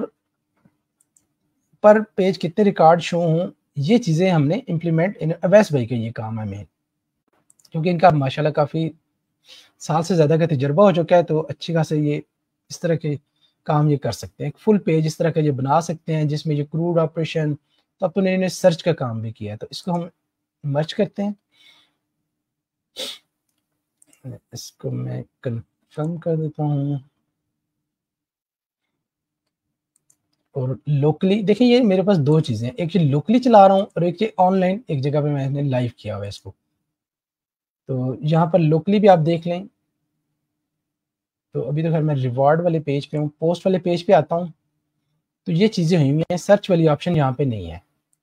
پر پیج کتنے ریکارڈ شو ہوں, یہ چیزیں ہم نے امپلیمنٹ اویس بھائی کے یہ کام ہے میں, کیونکہ ان کا ماشاءاللہ کافی سال سے زیادہ کا تجربہ ہو چکا ہے, تو اچھی خاصے یہ اس طرح کے काम ये कर सकते हैं, एक फुल पेज इस तरह का ये बना सकते हैं जिसमें ये क्रूड ऑपरेशन, तो अब तो इन्होंने सर्च का काम भी किया है, तो इसको हम मर्ज करते हैं, इसको मैं कंफर्म कर देता हूँ। और लोकली देखिए, ये मेरे पास दो चीज़ें हैं, एक ये लोकली चला रहा हूँ और एक ये ऑनलाइन एक जगह पे मैंने लाइव किया हुआ है इसको। तो यहाँ पर लोकली भी आप देख लें, तो अभी तो खैर मैं रिवॉर्ड वाले पेज पे हूँ, पोस्ट वाले पेज पे आता हूँ तो ये चीज़ें हुई हुई हैं, सर्च वाली ऑप्शन यहाँ पे नहीं है।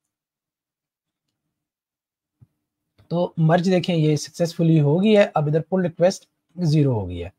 तो मर्ज देखें ये सक्सेसफुली हो गई है, अब इधर पुल रिक्वेस्ट ज़ीरो हो गई है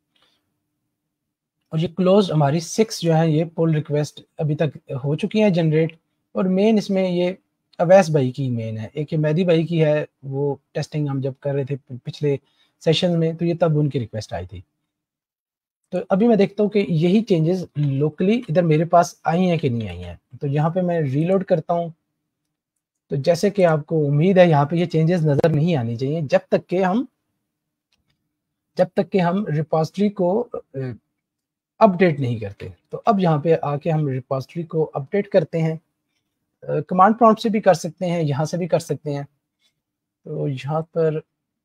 और ये क्लोज हमारी सिक्स जो है ये पुल रिक्वेस्ट अभी तक हो चुकी हैं जनरेट। और मेन इसमें ये अवैस भाई की मेन है, एक ये मेहदी भाई की है, वो टेस्टिंग हम जब कर रहे थे पिछले सेशन में तो ये तब उनकी रिक्वेस्ट आई थी। तो अभी मैं देखता हूँ कि यही चेंजेस लोकली इधर मेरे पास आई हैं कि नहीं आई हैं। तो यहाँ पे मैं रीलोड करता हूँ, तो जैसे कि आपको उम्मीद है यहाँ पे ये चेंजेस नज़र नहीं आनी चाहिए जब तक कि हम जब तक कि हम रिपॉजिटरी को अपडेट नहीं करते। तो अब यहाँ पे आके हम रिपॉजिटरी को अपडेट करते हैं, कमांड प्रॉम्प्ट से भी कर सकते हैं, यहाँ से भी कर सकते हैं। तो यहाँ पर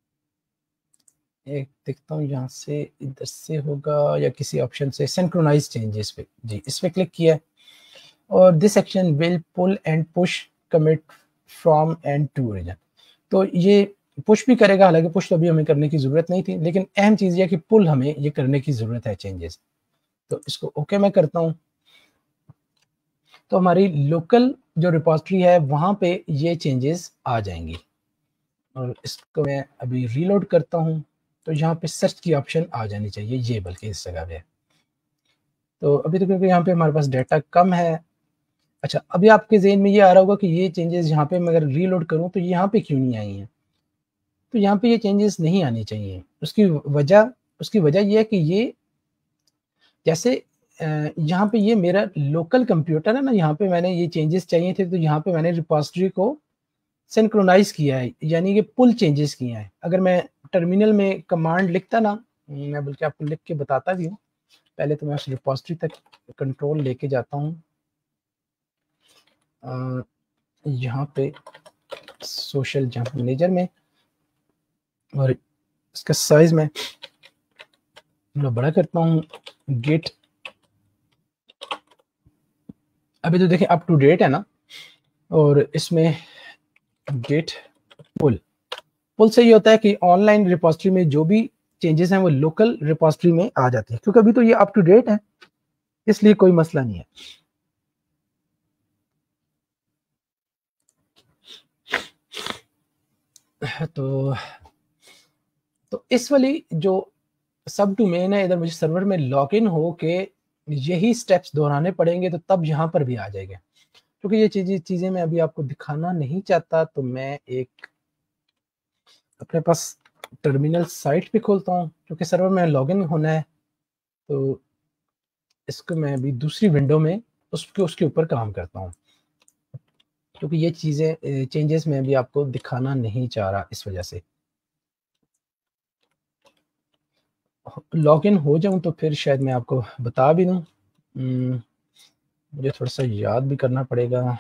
एक देखता हूँ, यहाँ से इधर से होगा या किसी ऑप्शन से सिंक्रोनाइज चेंजेस पे, जी इस पे क्लिक किया है और this action will pull and push commit from and to origin. तो ये पुश भी करेगा, हालांकि पुश तो अभी हमें करने की ज़रूरत नहीं थी, लेकिन अहम चीज़ ये है कि पुल हमें ये करने की ज़रूरत है चेंजेस। तो इसको ओके मैं करता हूँ, तो हमारी लोकल जो रिपॉजिटरी है वहाँ पे ये चेंजेस आ जाएंगी। और इसको मैं अभी रीलोड करता हूँ, तो यहाँ पे सर्च की ऑप्शन आ जानी चाहिए, ये बल्कि इस जगह पे। तो अभी तो क्योंकि यहाँ पे हमारे पास डाटा कम है। अच्छा, अभी आपके ज़हन में ये आ रहा होगा कि ये चेंजेस यहाँ पे मैं अगर रीलोड करूँ तो यहाँ पे क्यों नहीं आई हैं। तो यहाँ पे ये चेंजेस नहीं आनी चाहिए, उसकी वजह उसकी वजह ये है कि ये जैसे यहाँ पे ये मेरा लोकल कंप्यूटर है ना, यहाँ पे मैंने ये चेंजेस चाहिए थे, तो यहाँ पे मैंने रिपॉजिटरी को सिंक्रोनाइज किया है, यानी कि पुल चेंजेस किए हैं। अगर मैं टर्मिनल में कमांड लिखता ना, मैं बल्कि आपको लिख के बताता भी हूँ, पहले तो मैं उस रिपॉजिटरी तक कंट्रोल लेके जाता हूँ, यहाँ पे सोशल जंप मैनेजर में, और इसका साइज में मैं बड़ा करता हूँ, गेट अभी तो देखें अप टू डेट है ना, और इसमें गेट पुल पुल से ये होता है कि ऑनलाइन रिपॉजिटरी में जो भी चेंजेस हैं वो लोकल रिपॉजिटरी में आ जाते हैं, क्योंकि अभी तो ये अप टू डेट है, इसलिए कोई मसला नहीं है। तो तो इस वाली जो सब डोमेन है, इधर मुझे सर्वर में लॉगिन हो के यही स्टेप्स दोहराने पड़ेंगे, तो तब यहाँ पर भी आ जाएगा। क्योंकि ये चीज़ें चीज़ें मैं अभी आपको दिखाना नहीं चाहता, तो मैं एक अपने पास टर्मिनल साइट पे खोलता हूँ, क्योंकि सर्वर में लॉगिन होना है। तो इसको मैं अभी दूसरी विंडो में उसके उसके ऊपर काम करता हूँ, क्योंकि ये चीज़ें चेंजेस मैं अभी आपको दिखाना नहीं चाह रहा, इस वजह से लॉगिन हो जाऊं तो फिर शायद मैं आपको बता भी दूं। मुझे थोड़ा सा याद भी करना पड़ेगा,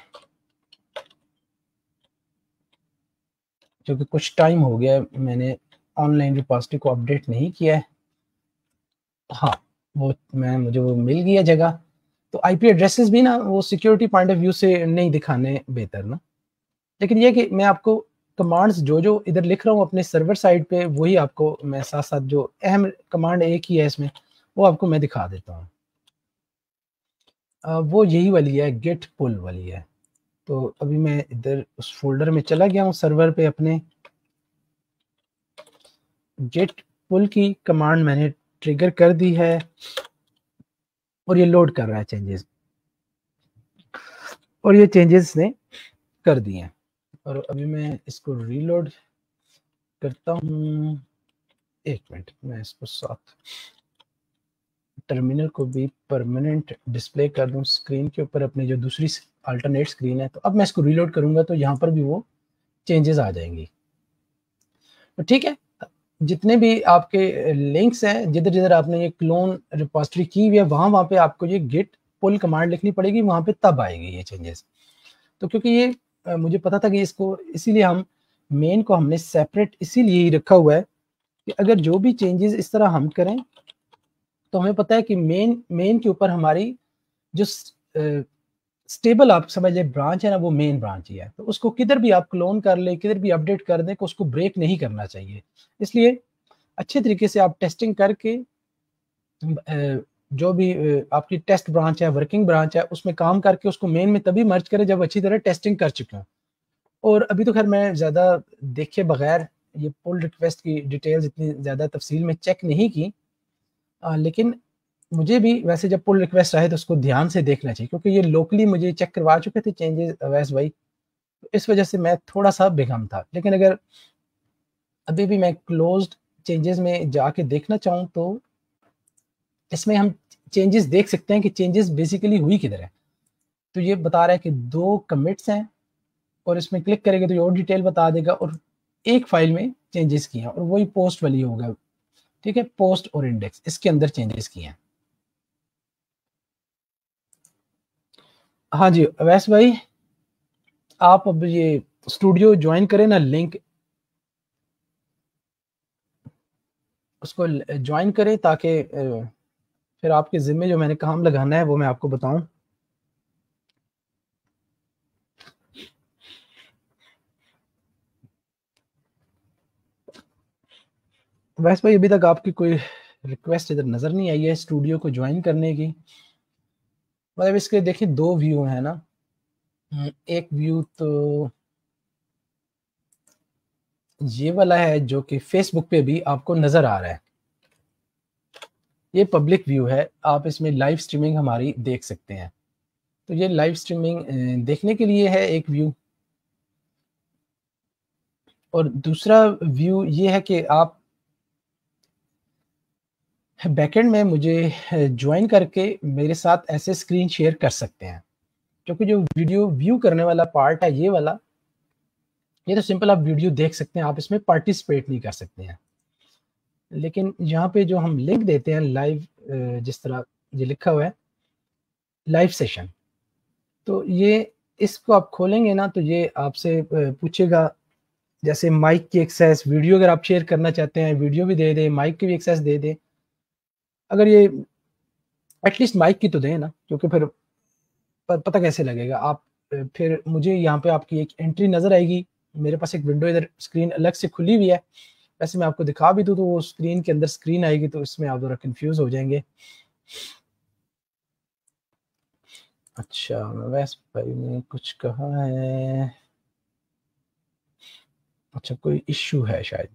क्योंकि कुछ टाइम हो गया मैंने ऑनलाइन रिपॉजिटरी को अपडेट नहीं किया है। हाँ, वो मैं मुझे वो मिल गया जगह। तो आईपी एड्रेसेस भी ना वो सिक्योरिटी पॉइंट ऑफ व्यू से नहीं दिखाने बेहतर ना, लेकिन ये कि मैं आपको कमांड्स जो जो इधर लिख रहा हूँ अपने सर्वर साइड पे, वही आपको मैं साथ साथ जो अहम कमांड एक ही है इसमें वो आपको मैं दिखा देता हूँ। वो यही वाली है, गेट पुल वाली है। तो अभी मैं इधर उस फोल्डर में चला गया हूँ सर्वर पे अपने, गेट पुल की कमांड मैंने ट्रिगर कर दी है और ये लोड कर रहा है चेंजेस, और ये चेंजेस ने कर दिए हैं। और अभी मैं इसको रीलोड करता हूँ, एक मिनट मैं इसको साथ टर्मिनल को भी परमानेंट डिस्प्ले कर दूं स्क्रीन के ऊपर, अपनी जो दूसरी अल्टरनेट स्क्रीन है। तो अब मैं इसको रीलोड करूंगा तो यहाँ पर भी वो चेंजेस आ जाएंगी। तो ठीक है, جتنے بھی آپ کے لنکس ہیں جدھر جدھر آپ نے یہ کلون ریپوزیٹری کی ہوئی ہے وہاں وہاں پہ آپ کو یہ گٹ پل کمانڈ لکھنی پڑے گی، وہاں پہ تب آئے گی یہ چینجز. تو کیونکہ یہ مجھے پتا تھا کہ اس کو اسی لیے ہم مین کو ہم نے سیپریٹ اسی لیے ہی رکھا ہوا ہے کہ اگر جو بھی چینجز اس طرح ہم کریں تو ہمیں پتہ ہے کہ مین مین کے اوپر ہماری جو اسٹیبل آپ سمجھ لیں برانچ ہے نا وہ مین برانچ ہی ہے، تو اس کو کدھر بھی آپ کلون کر لیں کدھر بھی اپڈیٹ کر دیں کہ اس کو بریک نہیں کرنا چاہیے. اس لیے اچھے طریقے سے آپ ٹیسٹنگ کر کے جو بھی آپ کی ٹیسٹ برانچ ہے ورکنگ برانچ ہے اس میں کام کر کے اس کو مین میں تبھی مرج کریں جب اچھی طرح ٹیسٹنگ کر چکے ہوں. اور ابھی تو خیر میں زیادہ دیکھے بغیر یہ پل ریکویسٹ کی ڈیٹیلز اتنی زیادہ تفصیل میں چیک نہیں کی، آ, لیکن مجھے بھی ویسے جب پل ریکویسٹ آئے تو اس کو دھیان سے دیکھنا چاہیے کیونکہ یہ لوکلی مجھے چیک کروا چکے تھے چینجز اویس بھائی، اس وجہ سے میں تھوڑا سا بےغم تھا. لیکن اگر ابھی بھی میں کلوزڈ چینجز میں جا کے دیکھنا چاہوں تو اس میں ہم چینجز دیکھ سکتے ہیں کہ چینجز بیسیکلی ہوئی کدھر ہے. تو یہ بتا رہا ہے کہ دو کمٹس ہیں اور اس میں کلک کریں گے تو یہ اور ڈیٹیل بتا دے گا اور ایک فائل میں چینجز کیے ہیں اور وہی پوسٹ والی ہوگا، ٹھیک ہے، پوسٹ اور انڈیکس اس کے اندر چینجز کیے ہیں. ہاں جی اویس بھائی آپ اب یہ اسٹوڈیو جوائن کریں نا، لنک اس کو جوائن کریں تاکہ پھر آپ کے ذمے جو میں نے کام لگانا ہے وہ میں آپ کو بتاؤں. ویسے بھائی ابھی تک آپ کی کوئی ریکویسٹ ادھر نظر نہیں آئی ہے اسٹوڈیو کو جوائن کرنے کی. مطلب اس کے دیکھیں دو ویو ہیں نا، ایک ویو تو یہ والا ہے جو کہ فیس بک پہ بھی آپ کو نظر آ رہا ہے، یہ پبلک ویو ہے، آپ اس میں لائیو سٹریمنگ ہماری دیکھ سکتے ہیں. تو یہ لائیو سٹریمنگ دیکھنے کے لیے ہے ایک ویو، اور دوسرا ویو یہ ہے کہ آپ بیک اینڈ میں مجھے جوائن کر کے میرے ساتھ ایسے اسکرین شیئر کر سکتے ہیں. کیونکہ جو ویڈیو ویو کرنے والا پارٹ ہے یہ والا، یہ تو سمپل آپ ویڈیو دیکھ سکتے ہیں، آپ اس میں پارٹیسپیٹ نہیں کر سکتے ہیں. لیکن یہاں پہ جو ہم لنک دیتے ہیں لائیو، جس طرح یہ لکھا ہوا ہے لائیو سیشن، تو یہ اس کو آپ کھولیں گے نا تو یہ آپ سے پوچھے گا جیسے مائک کی ایکسیس، ویڈیو اگر آپ شیئر کرنا چاہتے ہیں ویڈیو بھی دے دیں، مائک کی بھی ایکسیس دے دیں. اگر یہ ایٹ لیسٹ مائک کی تو دیں نا، کیونکہ پھر پتہ کیسے لگے گا. آپ پھر مجھے یہاں پہ آپ کی ایک انٹری نظر آئے گی، میرے پاس ایک ونڈو ادھر اسکرین الگ سے کھلی ہوئی ہے، ویسے میں آپ کو دکھا بھی دوں تو وہ اسکرین کے اندر اسکرین آئے گی تو اس میں آپ ذرا کنفیوز ہو جائیں گے. اچھا ویس بھائی نے کچھ کہا ہے، اچھا کوئی ایشو ہے شاید.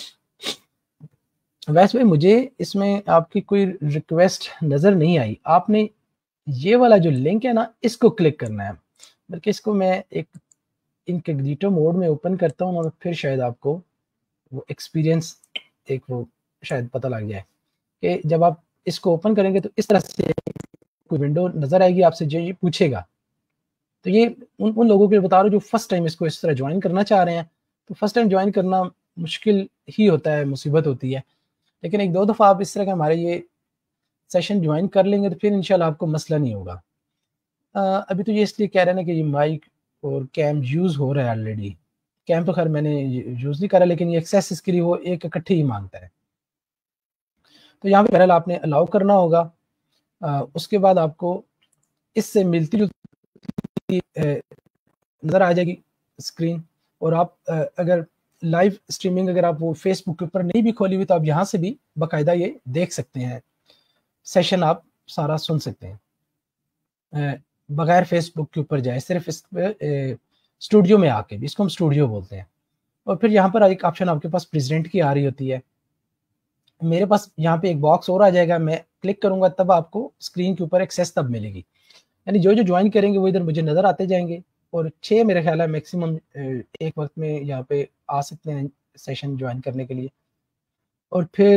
ویس بھائی مجھے اس میں آپ کی کوئی ریکویسٹ نظر نہیں آئی. آپ نے یہ والا جو لنک ہے نا اس کو کلک کرنا ہے، بلکہ اس کو میں ایک انکگنیٹو موڈ میں اوپن کرتا ہوں اور پھر شاید آپ کو وہ ایکسپیرینس ایک وہ شاید پتہ لگ جائے کہ جب آپ اس کو اوپن کریں گے تو اس طرح سے کوئی ونڈو نظر آئے گی، آپ سے جو یہ پوچھے گا. تو یہ ان ان لوگوں کے بتا رہا ہوں جو فرسٹ ٹائم اس کو اس طرح جوائن کرنا چاہ رہے ہیں. تو فرسٹ ٹائم جوائن کرنا مشکل ہی ہوتا ہے، مصیبت ہوتی ہے، لیکن ایک دو دفعہ آپ اس طرح کا ہمارے یہ سیشن جوائن کر لیں گے تو پھر انشاءاللہ آپ کو مسئلہ نہیں ہوگا. ابھی تو یہ اس لیے کہہ رہے ہیں کہ یہ مائک اور کیم یوز ہو رہا ہے آلریڈی. کیم تو خیر میں نے یوز نہیں کرا، لیکن یہ ایکسیس اس کے لیے وہ ایک اکٹھے ہی مانگتا ہے. تو یہاں پہ پہلے آپ نے الاؤ کرنا ہوگا، اس کے بعد آپ کو اس سے ملتی جلتی نظر آ جائے گی اسکرین. اور آپ اگر لائیو اسٹریمنگ اگر آپ وہ فیس بک کے اوپر نہیں بھی کھولی ہوئی تو آپ یہاں سے بھی باقاعدہ یہ دیکھ سکتے ہیں، سیشن آپ سارا سن سکتے ہیں بغیر فیس بک کے اوپر جائے، صرف اس پہ اسٹوڈیو میں آ کے بھی، اس کو ہم اسٹوڈیو بولتے ہیں. اور پھر یہاں پر ایک آپشن آپ کے پاس پریزیڈنٹ کی آ رہی ہوتی ہے، میرے پاس یہاں پہ ایک باکس اور آ جائے گا، میں کلک کروں گا تب آپ کو اسکرین کے اوپر ایکسیس تب ملے گی. یعنی جو جو جوائن کریں گے وہ ادھر مجھے نظر آتے جائیں گے، اور چھ میرے خیال ہے میکسیمم ایک وقت میں یہاں پہ آ سکتے ہیں سیشن جوائن کرنے کے لیے. اور پھر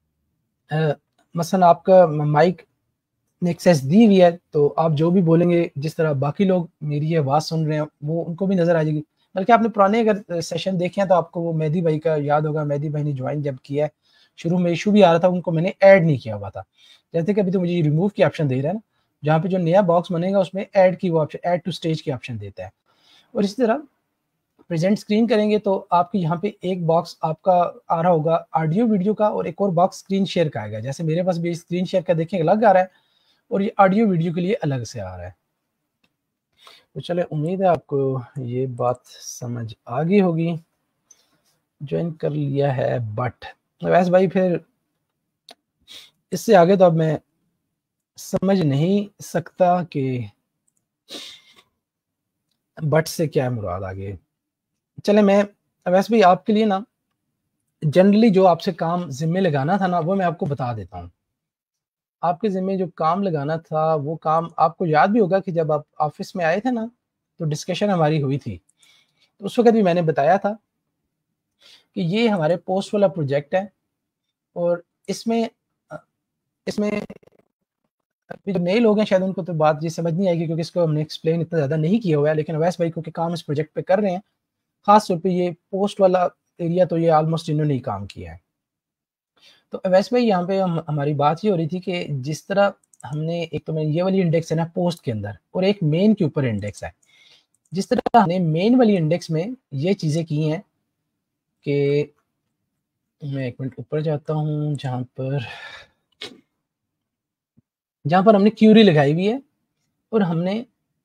مثلا آپ کا مائک نے ایکسیس دی ہوئی ہے تو آپ جو بھی بولیں گے، جس طرح باقی لوگ میری آواز سن رہے ہیں وہ ان کو بھی نظر آ جائے گی. بلکہ آپ نے پرانے اگر سیشن دیکھے ہیں تو آپ کو وہ مہدی بھائی کا یاد ہوگا، مہدی بھائی نے جوائن جب کیا ہے شروع میں ایشو بھی آ رہا تھا، ان کو میں نے ایڈ نہیں کیا ہوا تھا، جیسے کہ ابھی تو مجھے ریموو کی آپشن دے رہا ہے نا، جہاں پہ جو نیا باکس بنے گا اس میں ایڈ کی وہ آپشن، ایڈ ٹو اسٹیج کی آپشن دیتا ہے. اور اسی طرح پریزنٹ اسکرین کریں گے تو آپ کے یہاں پہ ایک باکس آپ کا آ رہا ہوگا آڈیو ویڈیو کا، اور ایک اور باکس اسکرین شیئر کا آئے گا. جیسے میرے پاس بھی اسکرین شیئر کا دیکھیں الگ آ رہا ہے اور یہ آڈیو ویڈیو کے لیے الگ سے آ رہا ہے. تو چلے امید ہے آپ کو یہ بات سمجھ آ گئی ہوگی. جوائن کر لیا ہے بٹ ویسے بھائی پھر اس سے آگے تو اب میں سمجھ نہیں سکتا کہ بٹ سے کیا مراد آگے. چلے میں ویسے بھی آپ کے لیے نا جنرلی جو آپ سے کام ذمہ لگانا تھا نا وہ میں آپ کو بتا دیتا ہوں. آپ کے ذمہ جو کام لگانا تھا وہ کام آپ کو یاد بھی ہوگا کہ جب آپ آفس میں آئے تھے نا تو ڈسکشن ہماری ہوئی تھی، تو اس وقت بھی میں نے بتایا تھا کہ یہ ہمارے پوسٹ والا پروجیکٹ ہے، اور اس میں اس میں جو نئے لوگ ہیں شاید ان کو تو بات یہ سمجھ نہیں آئے گی کیونکہ اس کو ہم نے ایکسپلین اتنا زیادہ نہیں کیا ہوا ہے، لیکن اویس بھائی کیونکہ کام اس پروجیکٹ پہ کر رہے ہیں، خاص طور پہ یہ پوسٹ والا ایریا تو یہ آلموسٹ انہوں نے ہی کام کیا ہے. تو اویس بھائی یہاں پہ ہم ہماری بات یہ ہو رہی تھی کہ جس طرح ہم نے ایک تو میں یہ والی انڈیکس ہے نا پوسٹ کے اندر، اور ایک مین کے اوپر انڈیکس ہے، جس طرح ہم نے مین والی انڈیکس میں یہ چیزیں کی ہیں کہ میں ایک منٹ اوپر جاتا ہوں جہاں پر جہاں پر ہم نے کیوری لگائی ہوئی ہے، اور ہم نے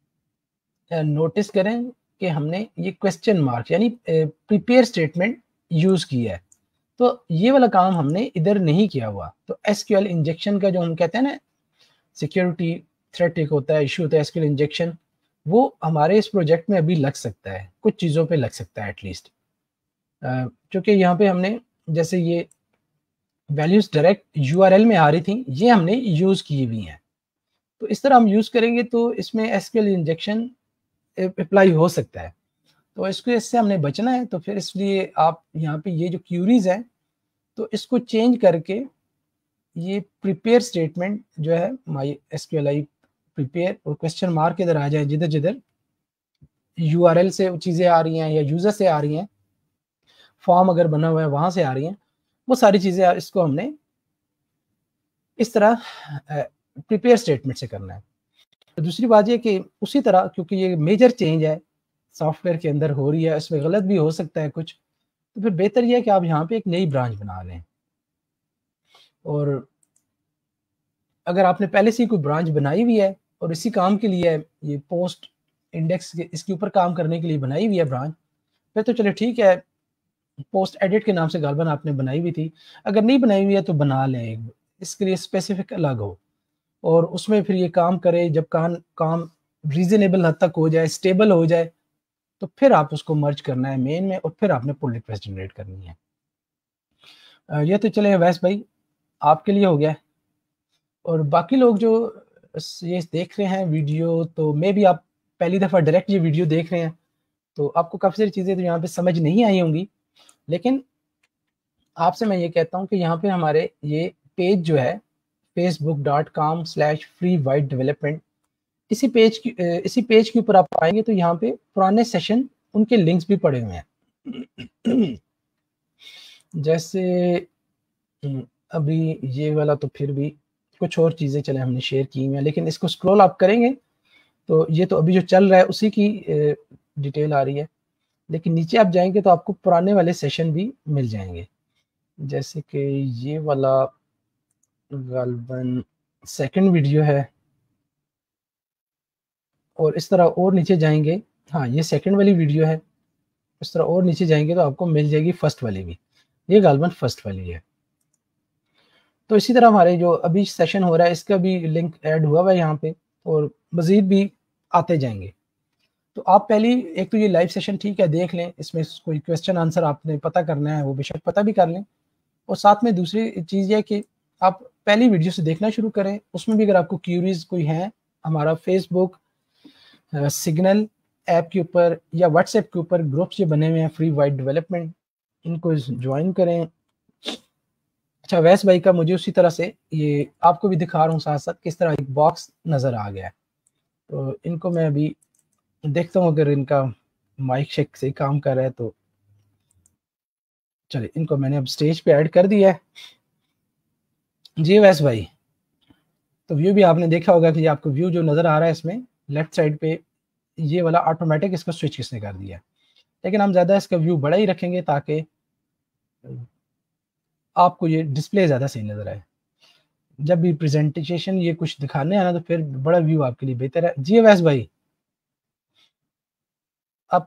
نوٹس کریں کہ ہم نے یہ کوسچن مارک یعنی پریپیئر اسٹیٹمنٹ یوز کی ہے. تو یہ والا کام ہم نے ادھر نہیں کیا ہوا. تو ایس کیو ایل انجیکشن کا جو ہم کہتے ہیں نا سیکیورٹی تھریٹ ایک ہوتا ہے، ایشو ہوتا ہے ایس کیو ایل انجیکشن، وہ ہمارے اس پروجیکٹ میں ابھی لگ سکتا ہے، کچھ چیزوں پہ لگ سکتا ہے ایٹ لیسٹ، کیونکہ یہاں پہ ہم نے جیسے یہ values direct U R L میں آ رہی تھیں یہ ہم نے یوز کی ہوئی ہیں. تو اس طرح ہم یوز کریں گے تو اس میں S Q L injection apply ہو سکتا ہے. تو اس کو اس سے ہم نے بچنا ہے، تو پھر اس لیے آپ یہاں پہ یہ جو کیوریز ہیں تو اس کو چینج کر کے یہ پریپیئر اسٹیٹمنٹ جو ہے my S Q L I prepare اور کوسچن مارک ادھر آ جائیں، جدھر جدھر یو آر ایل سے چیزیں آ رہی ہیں یا یوزر سے آ رہی ہیں، فارم اگر بنا ہوا ہے وہاں سے آ رہی ہیں، وہ ساری چیزیں اس کو ہم نے اس طرح پریپیئر اسٹیٹمنٹ سے کرنا ہے. دوسری بات یہ کہ اسی طرح کیونکہ یہ میجر چینج ہے سافٹ ویئر کے اندر ہو رہی ہے، اس میں غلط بھی ہو سکتا ہے کچھ، تو پھر بہتر یہ ہے کہ آپ یہاں پہ ایک نئی برانچ بنا لیں. اور اگر آپ نے پہلے سے کوئی برانچ بنائی ہوئی ہے اور اسی کام کے لیے یہ پوسٹ انڈیکس اس کے اوپر کام کرنے کے لیے بنائی ہوئی ہے برانچ، پھر تو چلے ٹھیک ہے، پوسٹ ایڈٹ کے نام سے غالباً آپ نے بنائی ہوئی تھی، اگر نہیں بنائی ہوئی ہے تو بنا لیں، اس کے لیے اسپیسیفک الگ ہو اور اس میں پھر یہ کام کرے. جب کام کام ریزنیبل حد تک ہو جائے، اسٹیبل ہو جائے، تو پھر آپ اس کو مرج کرنا ہے مین میں، اور پھر آپ نے پل ریکویسٹ جنریٹ کرنی ہے. یہ تو چلے ویس بھائی آپ کے لیے ہو گیا. اور باقی لوگ جو یہ دیکھ رہے ہیں ویڈیو، تو میں بھی آپ پہلی دفعہ ڈائریکٹ یہ ویڈیو دیکھ رہے ہیں تو آپ کو کافی ساری چیزیں تو یہاں پہ سمجھ نہیں آئی ہوں گی، لیکن آپ سے میں یہ کہتا ہوں کہ یہاں پہ ہمارے یہ پیج جو ہے Facebook dot com slash free white development, اسی پیج کی اسی پیج کے اوپر آپ آئیں گے تو یہاں پہ پرانے سیشن ان کے لنکس بھی پڑے ہوئے ہیں. جیسے ابھی یہ والا تو پھر بھی کچھ اور چیزیں چلیں ہم نے شیئر کی ہوئی ہیں، لیکن اس کو اسکرول آپ کریں گے تو یہ تو ابھی جو چل رہا ہے اسی کی ڈیٹیل آ رہی ہے، لیکن نیچے آپ جائیں گے تو آپ کو پرانے والے سیشن بھی مل جائیں گے. جیسے کہ یہ والا غالباً سیکنڈ ویڈیو ہے، اور اس طرح اور نیچے جائیں گے، ہاں یہ سیکنڈ والی ویڈیو ہے، اس طرح اور نیچے جائیں گے تو آپ کو مل جائے گی فرسٹ والی بھی، یہ غالباً فرسٹ والی ہے. تو اسی طرح ہمارے جو ابھی سیشن ہو رہا ہے اس کا بھی لنک ایڈ ہوا ہوا ہے یہاں پہ، اور مزید بھی آتے جائیں گے. تو آپ پہلی ایک تو یہ لائیو سیشن ٹھیک ہے دیکھ لیں، اس میں کوئی کویسچن آنسر آپ نے پتہ کرنا ہے وہ بے شک پتہ بھی کر لیں، اور ساتھ میں دوسری چیز یہ کہ آپ پہلی ویڈیو سے دیکھنا شروع کریں، اس میں بھی اگر آپ کو کیوریز کوئی ہیں ہمارا فیس بک سگنل ایپ کے اوپر یا واٹس ایپ کے اوپر گروپس جو بنے ہوئے ہیں فری وائٹ ڈیولپمنٹ، ان کو جوائن کریں. اچھا ویس بھائی کا مجھے اسی طرح سے یہ آپ کو بھی دکھا رہا ہوں ساتھ ساتھ کس طرح ایک باکس نظر آ گیا ہے، تو ان کو میں ابھی دیکھتا ہوں اگر ان کا مائک شیک سے کام کر رہا ہے. تو چلے ان کو میں نے اب اسٹیج پہ ایڈ کر دیا ہے. جی ویس بھائی تو ویو بھی آپ نے دیکھا ہوگا کہ آپ کو ویو جو نظر آ رہا ہے اس میں لیفٹ سائڈ پہ یہ والا آٹومیٹک اس کا سوئچ کس نے کر دیا ہے. لیکن ہم زیادہ اس کا ویو بڑا ہی رکھیں گے تاکہ آپ کو یہ ڈسپلے زیادہ صحیح نظر آئے. جب بھی پریزنٹیشن یہ کچھ دکھانے آنا تو پھر بڑا ویو آپ کے لیے بہتر ہے. جی ویس بھائی اب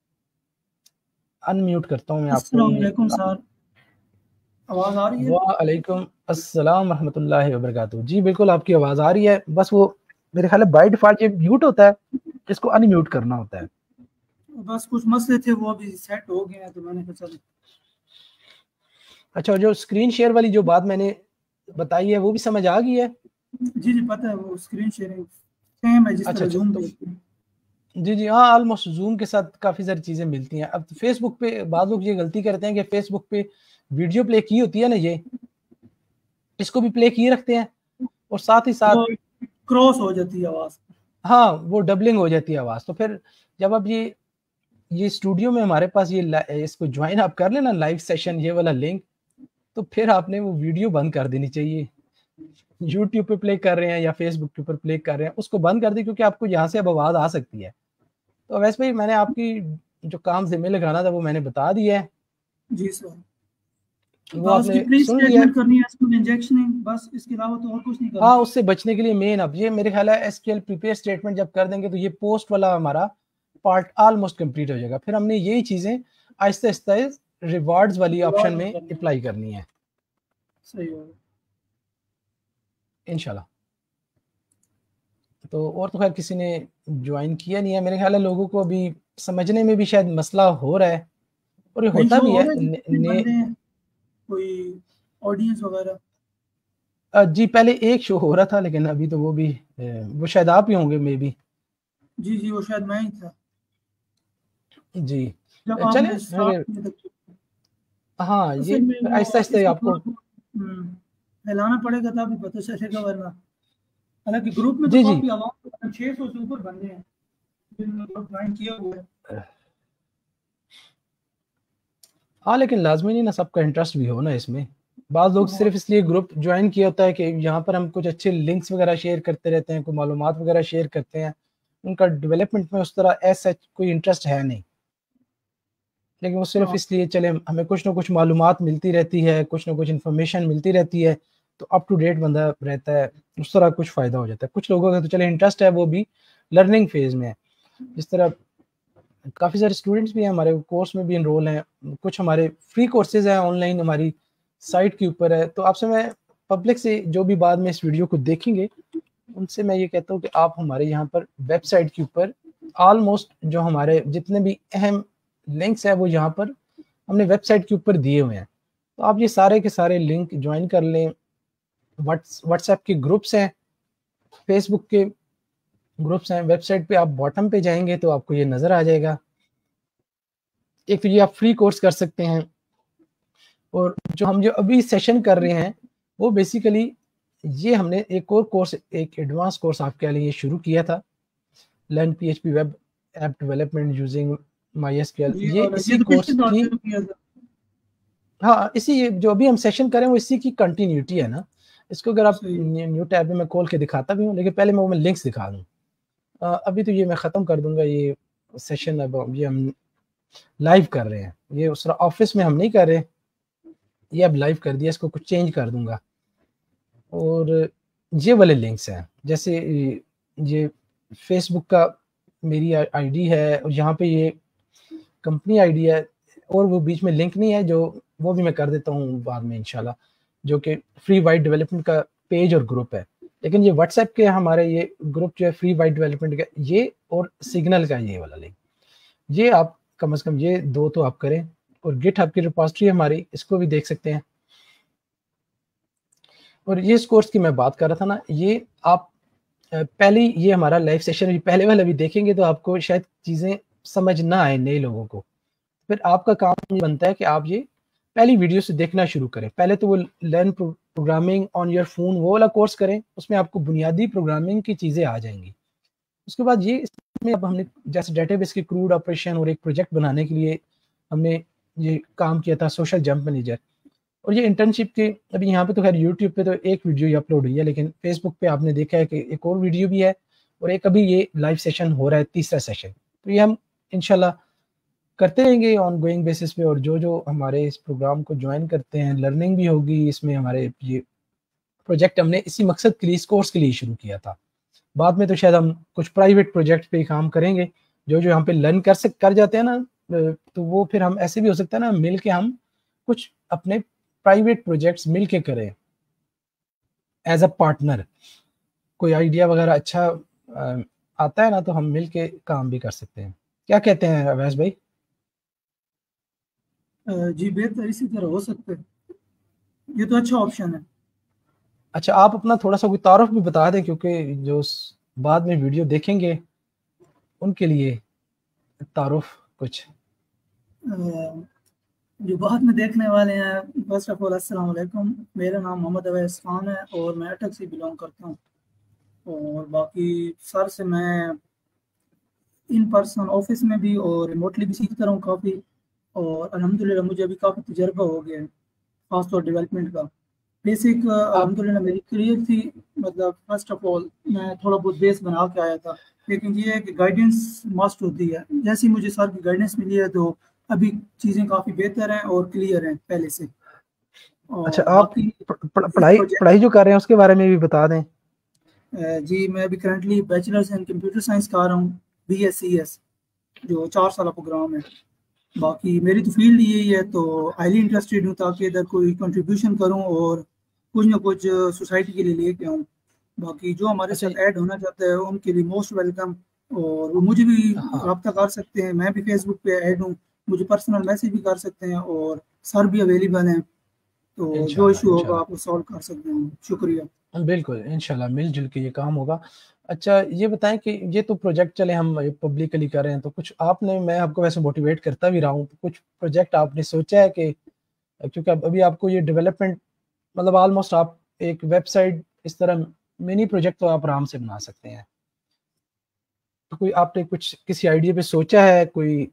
ان میوٹ کرتا ہوں میں آپ کو. السلام علیکم سر، آواز آ رہی ہے؟ وعلیکم السلام ورحمۃ اللہ وبرکاتہ. جی بالکل آپ کی آواز آ رہی ہے. بس وہ میرے خیال ہے بائی ڈیفالٹ یہ میوٹ ہوتا ہے، اس کو ان میوٹ کرنا ہوتا ہے. بس کچھ مسئلے تھے وہ ابھی سیٹ ہو گئے ہیں تو میں نے کہا چلو. اچھا جو اسکرین شیئر والی جو بات میں نے بتائی ہے وہ بھی سمجھ آ گئی ہے؟ جی جی پتہ ہے، وہ اسکرین شیئرنگ سیم ہے جس طرح زوم پہ. جی جی ہاں آلموسٹ زوم کے ساتھ کافی ساری چیزیں ملتی ہیں. اب فیس بک پہ بعض لوگ یہ غلطی کرتے ہیں کہ فیس بک پہ ویڈیو پلے کی ہوتی ہے نا، یہ اس کو بھی پلے کیے رکھتے ہیں اور ساتھ ہی ساتھ کراس ہو جاتی ہے آواز. ہاں وہ ڈبلنگ ہو جاتی ہے آواز. تو پھر جب اب یہ یہ اسٹوڈیو میں ہمارے پاس یہ اس کو جوائن آپ کر لینا لائیو سیشن یہ والا لنک، تو پھر آپ نے وہ ویڈیو بند کر دینی چاہیے. یوٹیوب پہ پلے کر رہے ہیں یا فیس بک کے اوپر پلے کر رہے ہیں اس کو بند کر دیں، کیونکہ آپ کو یہاں سے اب آواز آ سکتی ہے. تو ویسے بھائی میں نے آپ کی جو کام ذمہ لگانا تھا وہ میں نے بتا دیا ہے. جی سر، وہ آپ نے پلیز سن لیا. اسٹیٹمنٹ کرنی ہے اس کو انجیکشن، بس اس کے علاوہ تو اور کچھ نہیں کرنا. ہاں اس سے بچنے کے لیے مین اب یہ میرے خیال ہے S Q L prepare statement جب کر دیں گے تو یہ پوسٹ والا ہمارا پارٹ آلموسٹ کمپلیٹ ہو جائے گا. پھر ہم نے یہی چیزیں آہستہ آہستہ ریوارڈز والی آپشن میں اپلائی کرنی ہے. صحیح ہوگا انشاءاللہ. تو اور تو خیر کسی نے جوائن کیا نہیں ہے میرے خیال ہے. لوگوں کو ابھی سمجھنے میں بھی شاید مسئلہ ہو رہا ہے اور یہ ہوتا بھی ہے. کوئی آڈینس وغیرہ جی پہلے ایک شو ہو رہا تھا لیکن ابھی تو وہ بھی وہ شاید آپ ہی ہوں گے مے بی. جی جی وہ شاید میں ہی تھا. جی جب آپ نے چلیں ہاں یہ آہستہ آہستہ آپ کو پھیلانا پڑے گا تب پتہ چلے گا. ورنہ حالانکہ گروپ میں تو جی جی کافی عوام چھ سو سے اوپر بندے ہیں جن نے جوائن کیا ہوا ہے. ہاں لیکن لازمی نہیں نا سب کا انٹرسٹ بھی ہو نا اس میں. بعض لوگ صرف اس لیے گروپ جوائن کیا ہوتا ہے کہ یہاں پر ہم کچھ اچھے لنکس وغیرہ شیئر کرتے رہتے ہیں، کوئی معلومات وغیرہ شیئر کرتے ہیں. ان کا ڈیولپمنٹ میں اس طرح ایز سچ کوئی انٹرسٹ ہے نہیں، لیکن وہ صرف اس لیے چلے ہمیں کچھ نہ کچھ معلومات ملتی رہتی ہے، کچھ نہ کچھ انفارمیشن ملتی رہتی ہے تو اپ ٹو ڈیٹ بندہ رہتا ہے، اس طرح کچھ فائدہ ہو جاتا ہے. کچھ لوگوں کا تو چلے انٹرسٹ ہے وہ بھی لرننگ فیز میں ہے. جس طرح کافی سارے اسٹوڈنٹس بھی ہیں ہمارے کورس میں بھی انرول ہیں، کچھ ہمارے فری کورسز ہیں آن لائن ہماری سائٹ کے اوپر ہے. تو آپ سے میں پبلک سے جو بھی بعد میں اس ویڈیو کو دیکھیں گے ان سے میں یہ کہتا ہوں کہ آپ ہمارے یہاں پر ویب سائٹ کے اوپر آلموسٹ جو ہمارے جتنے بھی اہم لنکس ہیں وہ یہاں پر ہم نے ویب سائٹ کے اوپر دیے ہوئے ہیں. تو آپ یہ سارے کے سارے لنک جوائن کر لیں. واٹس ایپ کے گروپس ہیں، فیس بک کے گروپس ہیں. ویب سائٹ پہ آپ باٹم پہ جائیں گے تو آپ کو یہ نظر آ جائے گا. ایک تو یہ آپ فری کورس کر سکتے ہیں، اور جو ہم جو ابھی سیشن کر رہے ہیں وہ بیسیکلی یہ ہم نے ایک اور کورس ایک ایڈوانس کورس آپ کے لیے شروع کیا تھا، learn P H P web app development using my S Q L. یہ اسی کورس کی ہاں اسی جو ابھی ہم سیشن کریں وہ اسی کی کنٹینیوٹی ہے نا. اس کو اگر آپ نیو ٹیب میں میں کھول کے دکھاتا بھی ہوں، لیکن پہلے میں وہ میں لنکس دکھا دوں. ابھی تو یہ میں ختم کر دوں گا یہ سیشن. اب یہ ہم لائیو کر رہے ہیں، یہ اس طرح آفس میں ہم نہیں کر رہے، یہ اب لائیو کر دیا. اس کو کچھ چینج کر دوں گا. اور یہ والے لنکس ہیں جیسے یہ فیس بک کا میری آئی ڈی ہے اور یہاں پہ یہ کمپنی آئی ڈی ہے، اور وہ بیچ میں لنک نہیں ہے جو وہ بھی میں کر دیتا ہوں بعد میں انشاءاللہ، جو کہ فری وائٹ ڈیولپمنٹ کا پیج اور گروپ ہے. لیکن یہ واٹس ایپ کے ہمارے یہ گروپ جو ہے فری وائٹ ڈیولپمنٹ کا یہ اور سگنل کا یہ والا لنک، یہ آپ کم از کم یہ دو تو آپ کریں. اور گٹ ہب کی ریپوزیٹری ہماری اس کو بھی دیکھ سکتے ہیں. اور یہ اس کورس کی میں بات کر رہا تھا نا، یہ آپ پہلے یہ ہمارا لائیو سیشن پہلے والا بھی دیکھیں گے تو آپ کو شاید چیزیں سمجھ نہ آئے نئے لوگوں کو. پھر آپ کا کام یہ بنتا ہے کہ آپ یہ پہلی ویڈیو سے دیکھنا شروع کریں. پہلے تو وہ learn programming on your phone وہ والا کورس کریں، اس میں آپ کو بنیادی پروگرامنگ کی چیزیں آ جائیں گی. اس کے بعد یہ میں اب ہم نے جیسے ڈیٹا بیس کی کروڈ آپریشن اور ایک پروجیکٹ بنانے کے لیے ہم نے یہ کام کیا تھا سوشل جمپ مینیجر. اور یہ انٹرنشپ کے ابھی یہاں پہ تو خیر یوٹیوب پہ تو ایک ویڈیو ہی اپلوڈ ہوئی ہے, لیکن فیس بک پہ آپ نے دیکھا ہے کہ ایک اور ویڈیو بھی ہے اور ایک ابھی یہ لائیو سیشن ہو رہا ہے, تیسرا سیشن. تو یہ ہم انشاءاللہ کرتے رہیں گے آن گوئنگ بیسس پہ, اور جو جو ہمارے اس پروگرام کو جوائن کرتے ہیں لرننگ بھی ہوگی اس میں. ہمارے یہ پروجیکٹ ہم نے اسی مقصد کے لیے اس کورس کے لیے شروع کیا تھا. بعد میں تو شاید ہم کچھ پرائیویٹ پروجیکٹ پہ ہی کام کریں گے, جو جو ہم پہ لرن کر سک کر جاتے ہیں نا, تو وہ پھر ہم ایسے بھی ہو سکتا ہے نا مل کے ہم کچھ اپنے پرائیویٹ پروجیکٹس مل کے کریں ایز اے پارٹنر. کوئی آئیڈیا وغیرہ اچھا آتا ہے نا تو ہم مل کے کام بھی کر سکتے ہیں. کیا کہتے ہیں اویس بھائی؟ جی بہتر اسی طرح ہو سکتا ہے, یہ تو اچھا آپشن ہے. اچھا آپ اپنا تھوڑا سا کوئی تعارف بھی بتا دیں, کیونکہ جو بعد میں ویڈیو دیکھیں گے ان کے لیے تعارف کچھ. جو بعد میں دیکھنے والے ہیں, فرسٹ آف آل السلام علیکم, میرا نام محمد اویس خان ہے اور میں اٹک سے بلانگ کرتا ہوں. اور باقی سر سے میں ان پرسن آفس میں بھی اور ریموٹلی بھی سیکھتا رہا ہوں کافی, اور الحمدللہ مجھے ابھی کافی تجربہ ہو گیا ہے خاص طور ڈیولپمنٹ کا. بیسک الحمدللہ میری کریئر تھی, مطلب فرسٹ آف آل میں تھوڑا بہت بیس بنا کے آیا تھا, لیکن یہ ہے کہ گائیڈنس ماسٹ ہوتی ہے. جیسی مجھے سر کی گائیڈنس ملی ہے تو ابھی چیزیں کافی بہتر ہیں اور کلیئر ہیں پہلے سے. اچھا آپ پڑھائی پڑھائی جو کر رہے ہیں اس کے بارے میں بھی بتا دیں. جی میں ابھی currently bachelors in computer science کر رہا ہوں, بی ایس سی ایس, جو چار سالہ پروگرام ہے. باقی میری تو فیلڈ یہی ہے, تو ہائیلی انٹرسٹیڈ ہوں تاکہ ادھر کوئی کنٹریبیوشن کروں اور کچھ نہ کچھ سوسائٹی کے لیے لے کے آؤں. باقی جو ہمارے ساتھ ایڈ ہونا چاہتا ہے ان کے لیے موسٹ ویلکم, اور وہ مجھے بھی رابطہ کر سکتے ہیں. میں بھی فیس بک پہ ایڈ ہوں, مجھے پرسنل میسیج بھی کر سکتے ہیں, اور سر بھی اویلیبل ہیں, تو جو ایشو ہوگا آپ وہ سالو کر سکتے ہیں. شکریہ. بالکل انشاءاللہ مل جل کے یہ کام ہوگا. اچھا یہ بتائیں کہ یہ تو پروجیکٹ چلے ہم پبلکلی کر رہے ہیں, تو کچھ آپ نے, میں آپ کو ویسے موٹیویٹ کرتا بھی رہا ہوں, کچھ پروجیکٹ آپ نے سوچا ہے کہ, کیونکہ ابھی آپ کو یہ ڈیولپمنٹ مطلب آلموسٹ آپ ایک ویب سائٹ اس طرح منی پروجیکٹ تو آپ آرام سے بنا سکتے ہیں, تو کوئی آپ نے کچھ کسی آئیڈیا پہ سوچا ہے, کوئی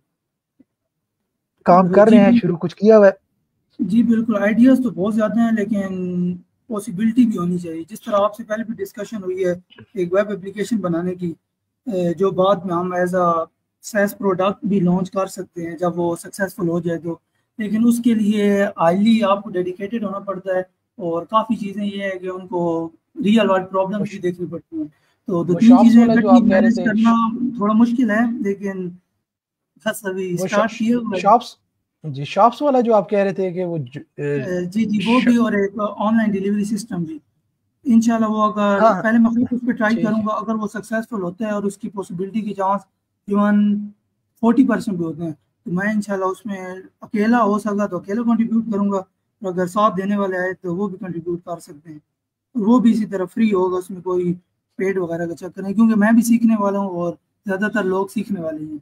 کام کر رہے ہیں, شروع کچھ کیا ہوا ہے؟ جی بالکل, آئیڈیاز تو بہت زیادہ ہیں لیکن پاسبلٹی بھی ہونی چاہیے. جس طرح آپ سے پہلے بھی ڈسکشن ہوئی ہے ایک ویب اپلیکیشن بنانے کی, جو بعد میں ہم ایز اے سیس پروڈکٹ بھی لانچ کر سکتے ہیں جب وہ سکسیزفل ہو جائے تو. لیکن اس کے لیے ہائیلی آپ کو ڈیڈیکیٹڈ ہونا پڑتا ہے, اور کافی چیزیں یہ ہے کہ ان کو ریئل ورلڈ پرابلمس بھی دیکھنی پڑتی ہیں. تو دو تین چیزیں اکٹھی مینیج کرنا تھوڑا مشکل ہے, لیکن بس ابھی اسٹارٹ کیا ہوا ہے. شاپس جی شاپس والا جو آپ کہہ رہے تھے کہ وہ جی جی وہ بھی, اور ایک آن لائن ڈیلیوری سسٹم بھی انشاءاللہ. وہ اگر پہلے میں خود اس پہ ٹرائی کروں گا, اگر وہ سکسیزفل ہوتا ہے اور اس کی پاسبلٹی کی چانس ایون فورٹی پرسینٹ بھی ہوتے ہیں, تو میں انشاءاللہ اس میں اکیلا ہو سکا تو اکیلا کنٹریبیوٹ کروں گا, اور اگر ساتھ دینے والے آئے تو وہ بھی کنٹریبیوٹ کر سکتے ہیں. وہ بھی اسی طرح فری ہوگا, اس میں کوئی پیڈ وغیرہ کا چکر نہیں, کیونکہ میں بھی سیکھنے والا ہوں اور زیادہ تر لوگ سیکھنے والے ہیں.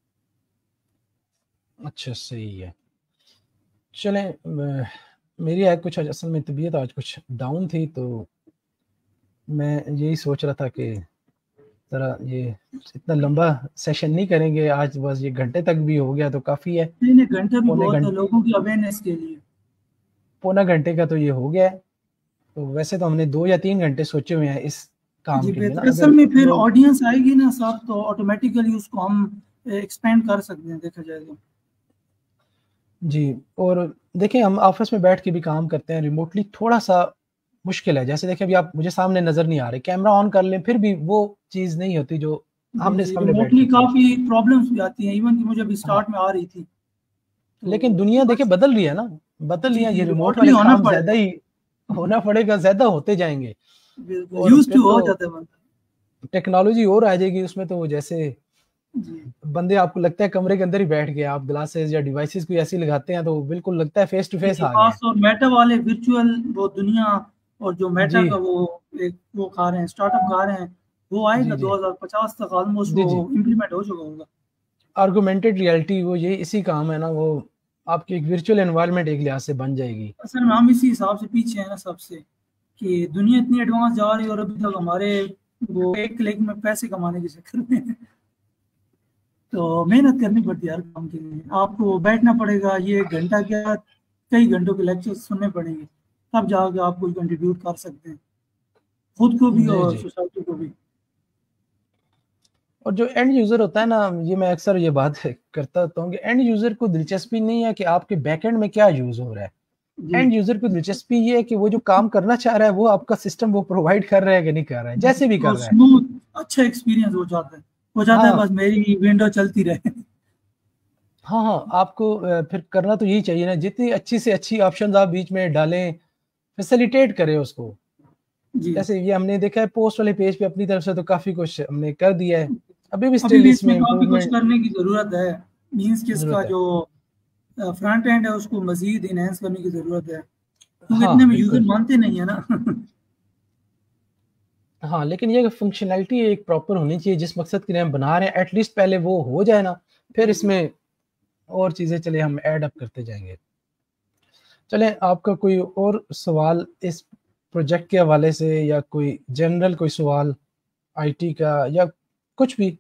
اچھا صحیح ہے. چلیں میری ہے کچھ اصل میں طبیعت آج کچھ ڈاؤن تھی, تو میں یہی سوچ رہا تھا کہ ذرا یہ اتنا لمبا سیشن نہیں کریں گے آج, بس یہ گھنٹے تک بھی ہو گیا تو کافی ہے. نہیں نہیں گھنٹہ بھی بہت ہے لوگوں کی اویئرنیس کے لیے. پونا گھنٹے کا تو یہ ہو گیا ہے, تو ویسے تو ہم نے دو یا تین گھنٹے سوچے ہوئے ہیں اس کام جی کے لیے نا. اصل میں پھر آڈینس آئے گی نا سب, تو آٹومیٹیکلی اس کو ہم ایکسپینڈ کر سکتے ہیں دیکھا جائے تو. جی اور دیکھیں ہم آفس میں بیٹھ کے بھی کام کرتے ہیں, ریموٹلی تھوڑا سا مشکل ہے. جیسے دیکھیں ابھی آپ مجھے سامنے نظر نہیں آ رہے, کیمرہ آن کر لیں پھر بھی وہ چیز نہیں ہوتی جو ہم نے سامنے بیٹھ کے. کافی پرابلمز بھی آتی ہیں, ایون کہ مجھے ابھی سٹارٹ میں آ رہی تھی. لیکن دنیا دیکھیں بدل رہی ہے نا, بدل رہی ہے. یہ ریموٹ والے کام زیادہ ہی ہونا پڑے گا, زیادہ ہوتے جائیں گے, ٹیکنالوجی اور آ جائے گی اس میں. تو جیسے بندے آپ کو لگتا ہے کمرے کے اندر ہی بیٹھ گئے, آپ گلاسز یا ڈیوائسز کوئی ایسی لگاتے ہیں تو بالکل لگتا ہے فیس ٹو فیس آ گئے. اور میٹا والے ورچوئل وہ دنیا, اور جو میٹا کا وہ ایک وہ کھا رہے ہیں اسٹارٹ اپ کھا رہے ہیں, وہ آئے گا دو ہزار پچاس تک آلموسٹ وہ امپلیمنٹ ہو چکا ہوگا. آرگومنٹڈ ریئلٹی وہ یہ اسی کام ہے نا, وہ آپ کی ایک ورچوئل انوائرمنٹ ایک لحاظ سے بن جائے گی. اصل میں ہم اسی حساب سے پیچھے ہیں نا سب سے, کہ دنیا اتنی ایڈوانس جا رہی ہے اور ابھی تک ہمارے وہ ایک کلک میں پیسے کمانے کے چکر میں. تو محنت کرنی پڑتی ہے ہر کام کے لیے. آپ کو بیٹھنا پڑے گا, یہ ایک گھنٹہ کیا کئی گھنٹوں کے لیکچر سننے پڑیں گے, تب جا کے آپ کوئی کنٹریبیوٹ کر سکتے ہیں خود کو بھی جی اور جی. سوسائٹی کو بھی. اور جو اینڈ یوزر ہوتا ہے نا, یہ میں اکثر یہ بات کرتا ہوتا ہوں کہ اینڈ یوزر کو دلچسپی نہیں ہے کہ آپ کے بیک اینڈ میں کیا یوز ہو رہا ہے. جی اینڈ یوزر کو دلچسپی یہ ہے کہ وہ جو کام کرنا چاہ رہا ہے وہ آپ کا سسٹم وہ پرووائڈ کر رہا ہے کہ نہیں کر رہا ہے, جیسے بھی کر رہا ہے. اسموتھ اچھا ایکسپیرینس ہو جاتا ہے ہو جاتا ہے ہاں بس میری ونڈو چلتی رہے. ہاں ہاں آپ کو پھر کرنا تو یہی چاہیے نا, جتنی اچھی سے اچھی آپشنز آپ بیچ میں ڈالیں, فیسیلیٹیٹ کریں اس کو. جی جیسے یہ ہم نے دیکھا ہے پوسٹ والے پیج پہ اپنی طرف سے تو کافی کچھ ہم نے کر دیا ہے, ابھی بھی ابھی اسٹل بھی اس اس میں میں کافی کچھ امپروومنٹ کرنے کی ضرورت ہے. مینس کہ اس کا ضرورت ہے. جو فرنٹ اینڈ ہے اس کو مزید انہینس کرنے کی ضرورت ہے, کیونکہ ہاں اتنے میں بالکل. یوزر مانتے نہیں ہے نا. ہاں لیکن یہ فنکشنلٹی ایک پراپر ہونی چاہیے جس مقصد کے لیے ہم بنا رہے ہیں, ایٹ لیسٹ پہلے وہ ہو جائے نا, پھر اس میں اور چیزیں چلے ہم ایڈ اپ کرتے جائیں گے. چلیں آپ کا کوئی اور سوال اس پروجیکٹ کے حوالے سے, یا کوئی جنرل کوئی سوال آئی ٹی کا یا کچھ بھی؟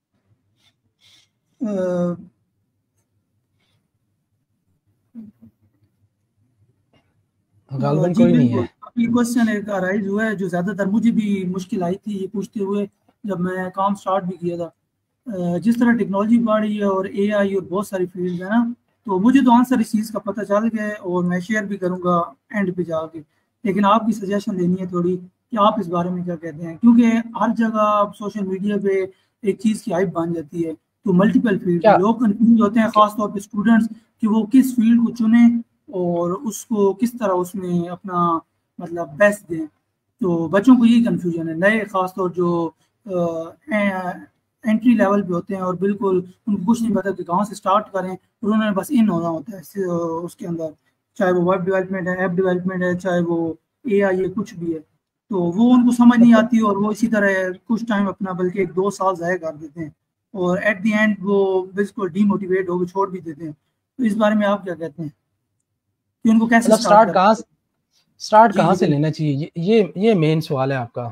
غالباً جی کوئی نہیں بالکل. ہے. ابھی کوشچن ایک رائز ہوا ہے جو زیادہ تر مجھے بھی مشکل آئی تھی یہ پوچھتے ہوئے جب میں کام سٹارٹ بھی کیا تھا. جس طرح ٹیکنالوجی بڑھ رہی ہے اور اے آئی اور بہت ساری فیلڈ ہے نا, تو مجھے تو آنسر اس چیز کا پتہ چل گیا اور میں شیئر بھی کروں گا اینڈ پہ جا کے, لیکن آپ کی سجیشن دینی ہے تھوڑی کہ آپ اس بارے میں کیا کہتے ہیں, کیونکہ ہر جگہ سوشل میڈیا پہ ایک چیز کی ہائپ بن جاتی ہے تو ملٹیپل فیلڈ ہے, کیا لوگ کنفیوز ہوتے ہیں خاص طور پہ اسٹوڈنٹس کہ وہ کس فیلڈ کو چنیں اور اس کو کس طرح اس میں اپنا مطلب بیسٹ دیں. تو بچوں کو یہی کنفیوژن ہے, نئے خاص طور جو انٹری لیول پہ ہوتے ہیں اور بالکل ان کو کچھ نہیں پتا کہ کہاں سے اسٹارٹ کریں, اور انہوں نے بس ان ہونا ہوتا ہے اس کے اندر, چاہے وہ ویب ڈیولپمنٹ ہے, ایپ ڈیولپمنٹ ہے, چاہے وہ اے آئی ہے, کچھ بھی ہے, تو وہ ان کو سمجھ نہیں آتی اور وہ اسی طرح کچھ ٹائم اپنا بلکہ ایک دو سال ضائع کر دیتے ہیں اور ایٹ دی اینڈ وہ بالکل ڈی موٹیویٹ ہو کے چھوڑ بھی دیتے ہیں. تو اس بارے میں آپ کیا کہتے ہیں کہ ان کو کیسے مطلب اسٹارٹ سٹارٹ کریں؟ کہاں سٹارٹ جی کہاں جی سے بالکل. لینا چاہیے, یہ یہ مین سوال ہے آپ کا.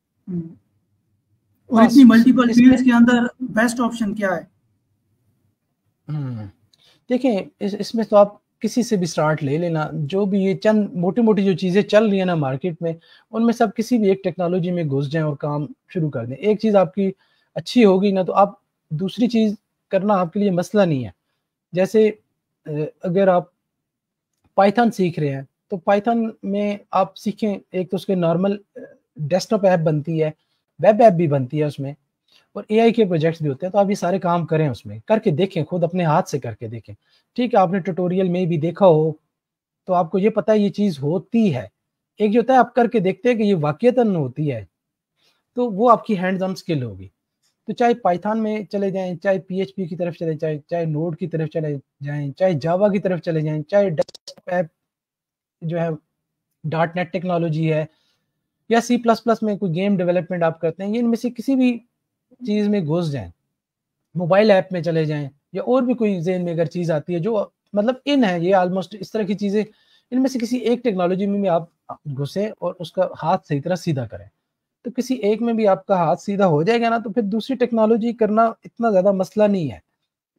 اور ہاں اتنی ملٹیپل اس میں فیلڈز کے اندر بیسٹ آپشن کیا ہے؟ ہوں دیکھیں اس اس میں تو آپ کسی سے بھی سٹارٹ لے لینا, جو بھی یہ چند موٹی موٹی جو چیزیں چل رہی ہیں نا مارکیٹ میں, ان میں سب کسی بھی ایک ٹیکنالوجی میں گھس جائیں اور کام شروع کر دیں. ایک چیز آپ کی اچھی ہوگی نا تو آپ دوسری چیز کرنا آپ کے لیے مسئلہ نہیں ہے. جیسے اگر آپ پائتھن سیکھ رہے ہیں تو پائتھن میں آپ سیکھیں, ایک تو اس کے نارمل ڈیسک ٹاپ ایپ بنتی ہے, ویب ایپ بھی بنتی ہے اس میں, اور اے آئی کے پروجیکٹس بھی ہوتے ہیں, تو آپ یہ سارے کام کریں, اس میں کر کے دیکھیں, خود اپنے ہاتھ سے کر کے دیکھیں. ٹھیک ہے آپ نے ٹیوٹوریل میں بھی دیکھا ہو تو آپ کو یہ پتہ ہے یہ چیز ہوتی ہے. ایک جو ہوتا ہے آپ کر کے دیکھتے ہیں کہ یہ واقعتاً ہوتی ہے, تو وہ آپ کی ہینڈز آن اسکل ہوگی. تو چاہے پائتھن میں چلے جائیں, چاہے پی ایچ پی کی طرف چلے جائیں, چاہے نوڈ کی طرف چلے جائیں, چاہے جاوا کی طرف چلے جائیں, چاہے ڈیسک ٹاپ ایپ جو ہے ڈاٹ نیٹ ٹیکنالوجی ہے, یا سی پلس پلس میں کوئی گیم ڈیولپمنٹ آپ کرتے ہیں, یہ ان میں سے کسی بھی چیز میں گھس جائیں, موبائل ایپ میں چلے جائیں, یا اور بھی کوئی ذہن میں اگر چیز آتی ہے جو مطلب ان ہے, یہ آلموسٹ اس طرح کی چیزیں, ان میں سے کسی ایک ٹیکنالوجی میں بھی آپ گھسیں اور اس کا ہاتھ صحیح طرح سیدھا کریں, تو کسی ایک میں بھی آپ کا ہاتھ سیدھا ہو جائے گا نا, تو پھر دوسری ٹیکنالوجی کرنا اتنا زیادہ مسئلہ نہیں ہے.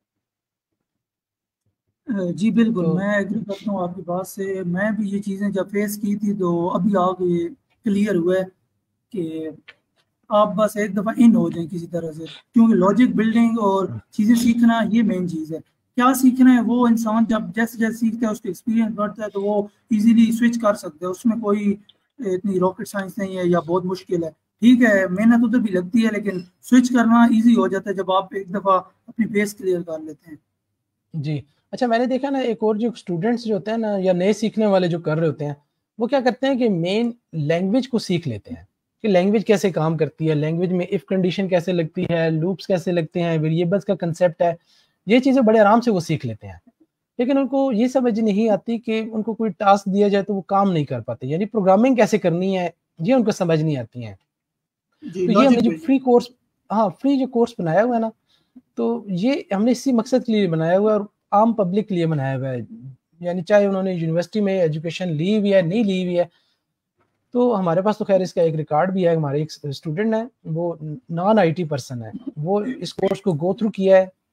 جی بالکل تو میں ایگری کرتا ہوں آپ کی بات سے. میں بھی یہ چیزیں جب فیس کی تھی تو ابھی آگے کلیئر ہوا ہے کہ آپ بس ایک دفعہ ان ہو جائیں کسی طرح سے, کیونکہ لاجک بلڈنگ اور چیزیں سیکھنا یہ مین چیز ہے. کیا سیکھنا ہے وہ انسان جب جیسے جیسے سیکھتا ہے اس کا ایکسپیرینس بڑھتا ہے تو وہ ایزیلی سوئچ کر سکتا ہے, اس میں کوئی اتنی راکٹ سائنس نہیں ہے یا بہت مشکل ہے. ٹھیک ہے محنت ادھر بھی لگتی ہے لیکن سوئچ کرنا ایزی ہو جاتا ہے جب آپ ایک دفعہ اپنی بیس کلیئر کر لیتے ہیں. جی اچھا, میں نے دیکھا نا ایک اور جو اسٹوڈنٹس جو ہوتے ہیں نا, یا نئے سیکھنے والے جو کر رہے ہوتے ہیں, وہ کیا کرتے ہیں کہ مین لینگویج کو سیکھ لیتے ہیں کہ لینگویج کیسے کام کرتی ہے, لینگویج میں اف کنڈیشن کیسے لگتی ہے, لوپس کیسے لگتے ہیں, ویریبلس کا کنسیپٹ ہے, یہ چیزیں بڑے آرام سے وہ سیکھ لیتے ہیں. لیکن ان کو یہ سمجھ نہیں آتی کہ ان کو کوئی ٹاسک دیا جائے تو وہ کام نہیں کر پاتے, یعنی پروگرامنگ کیسے کرنی ہے یہ ان کو سمجھ نہیں آتی ہیں. جی تو یہ ہم نے لاجک جو بلڈنگ. فری کورس ہاں فری جو کورس بنایا ہوا ہے نا, تو یہ ہم نے اسی مقصد کے لیے بنایا ہوا ہے اور عام پبلک کے لیے بنایا ہوا ہے, یعنی چاہے انہوں نے یونیورسٹی میں ایجوکیشن لی ہوئی ہے نہیں لی ہوئی ہے. تو ہمارے پاس تو خیر اس کا ایک ریکارڈ بھی ہے, ہمارے ایک اسٹوڈنٹ ہے وہ نان آئی ٹی پرسن ہے, وہ اس کورس کو گو تھرو کیا ہے,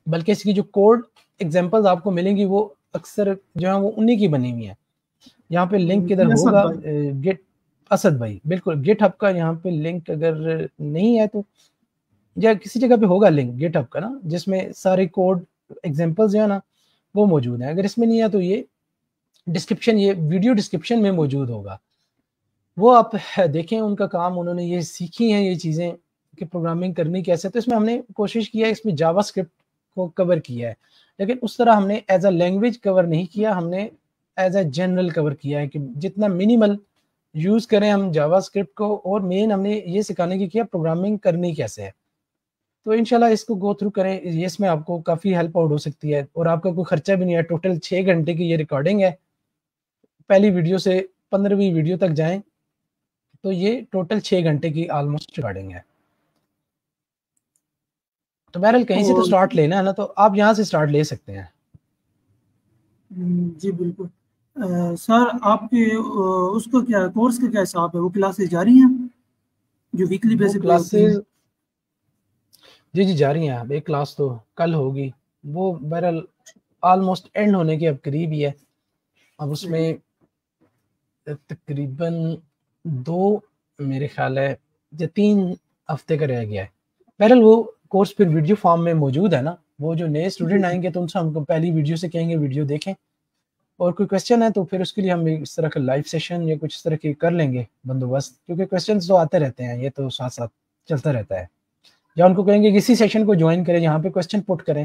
بلکہ اس کی جو کوڈ ایگزامپلز آپ کو ملیں گی وہ اکثر جو ہے وہ انہی کی بنی ہوئی ہیں. یہاں پہ لنک کدھر ہوگا گٹ اسد بھائی بالکل گٹ ہب کا یہاں پہ لنک اگر نہیں ہے تو یا کسی جگہ پہ ہوگا لنک گٹ ہب کا نا, جس میں سارے کوڈ ایگزامپلز جو ہے نا وہ موجود ہیں. اگر اس میں نہیں ہے تو یہ ڈسکرپشن یہ ویڈیو ڈسکرپشن میں موجود ہوگا, وہ آپ دیکھیں. ان کا کام انہوں نے یہ سیکھی ہیں یہ چیزیں کہ پروگرامنگ کرنی کیسے. تو اس میں ہم نے کوشش کیا ہے اس میں جاوا اسکرپٹ کو کور کیا ہے, لیکن اس طرح ہم نے ایز اے لینگویج کور نہیں کیا, ہم نے ایز اے جنرل کور کیا ہے کہ جتنا منیمل یوز کریں ہم جاوا اسکرپٹ کو, اور مین ہم نے یہ سکھانے کی کیا پروگرامنگ کرنی کیسے ہے. تو انشاءاللہ اس کو گو تھرو کریں, یہ اس میں آپ کو کافی ہیلپ آؤٹ ہو سکتی ہے, اور آپ کا کوئی خرچہ بھی نہیں ہے. ٹوٹل چھ گھنٹے کی یہ ریکارڈنگ ہے, پہلی ویڈیو سے پندرہویں ویڈیو تک جائیں تو یہ ٹوٹل چھ گھنٹے کی آلموسٹ ریکارڈنگ ہے. تو بہرحال کہیں سے تو سٹارٹ لینا ہے نا, تو آپ یہاں سے سٹارٹ لے سکتے ہیں. جی بالکل سر, آپ کے اس کا کیا کورس کا کیا حساب ہے, وہ کلاسز جاری ہیں جو ویکلی بیس پہ ہوتی ہیں؟ جی جی جاری ہیں. اب ایک کلاس تو کل ہوگی, وہ بہرحال آلموسٹ اینڈ ہونے کے اب قریب ہی ہے. اب اس میں تقریباً دو میرے خیال ہے یا تین ہفتے کا رہ گیا ہے. بہرحال وہ کورس پھر ویڈیو فارم میں موجود ہے نا, وہ جو نئے اسٹوڈنٹ آئیں گے تو ان سے ہم کو پہلی ویڈیو سے کہیں گے ویڈیو دیکھیں, اور کوئی کویسچن ہے تو پھر اس کے لیے ہم اس طرح کا لائیو سیشن یا کچھ اس طرح کی کر لیں گے بندوبست, کیونکہ کویسچنز تو آتے رہتے ہیں, یہ تو ساتھ ساتھ چلتا رہتا ہے. یا ان کو کہیں گے کسی سیشن کو جوائن کریں جہاں پہ کویسچن پٹ کریں.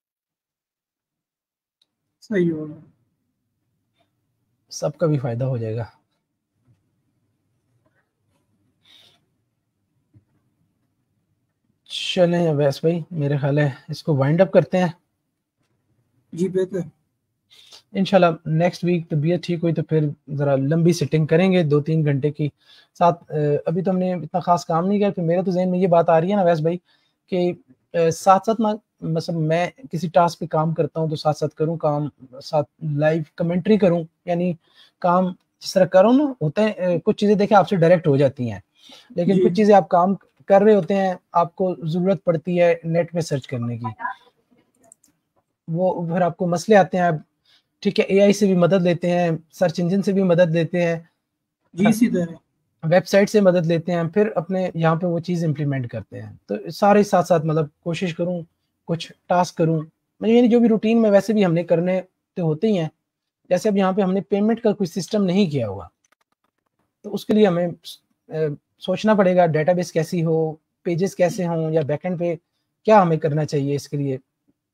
صحیح ہوگا, سب کا بھی فائدہ ہو جائے گا. چلیں ویس بھائی, میرے خیال ہے اس کو وائنڈ اپ کرتے ہیں. جی بہتر. انشاءاللہ نیکسٹ ویک طبیعت ٹھیک ہوئی تو پھر ذرا لمبی سٹنگ کریں گے دو تین گھنٹے کی ساتھ. ابھی تو ہم نے اتنا خاص کام نہیں کیا, پھر میرے تو ذہن میں یہ بات آ رہی ہے نا ویس بھائی کہ ساتھ ساتھ مطلب میں کسی ٹاسک پہ کام کرتا ہوں تو ساتھ ساتھ کروں کام, ساتھ لائیو کمنٹری کروں, یعنی کام جس طرح کروں نا ہوتے ہیں. کچھ چیزیں دیکھیں آپ سے ڈائریکٹ ہو جاتی ہیں, لیکن کچھ چیزیں آپ کام کر رہے ہوتے ہیں آپ کو ضرورت پڑتی ہے نیٹ پہ سرچ کرنے کی, وہ پھر آپ کو مسئلے آتے ہیں. ٹھیک ہے, اے آئی سے بھی مدد لیتے ہیں, سرچ انجن سے بھی مدد لیتے ہیں, جی اسی طرح ویب سائٹ سے مدد لیتے ہیں, پھر اپنے یہاں پہ وہ چیز امپلیمنٹ کرتے ہیں. تو سارے ساتھ ساتھ مطلب کوشش کروں کچھ ٹاسک کروں, یعنی جو بھی روٹین میں ویسے بھی ہم نے کرنے تو ہوتے ہی ہیں. جیسے اب یہاں پہ ہم نے پیمنٹ کا کوئی سسٹم نہیں کیا ہوا, تو اس کے لیے ہمیں سوچنا پڑے گا ڈیٹا بیس کیسی ہو, پیجز کیسے ہوں, یا بیک اینڈ پہ کیا ہمیں کرنا چاہیے اس کے لیے.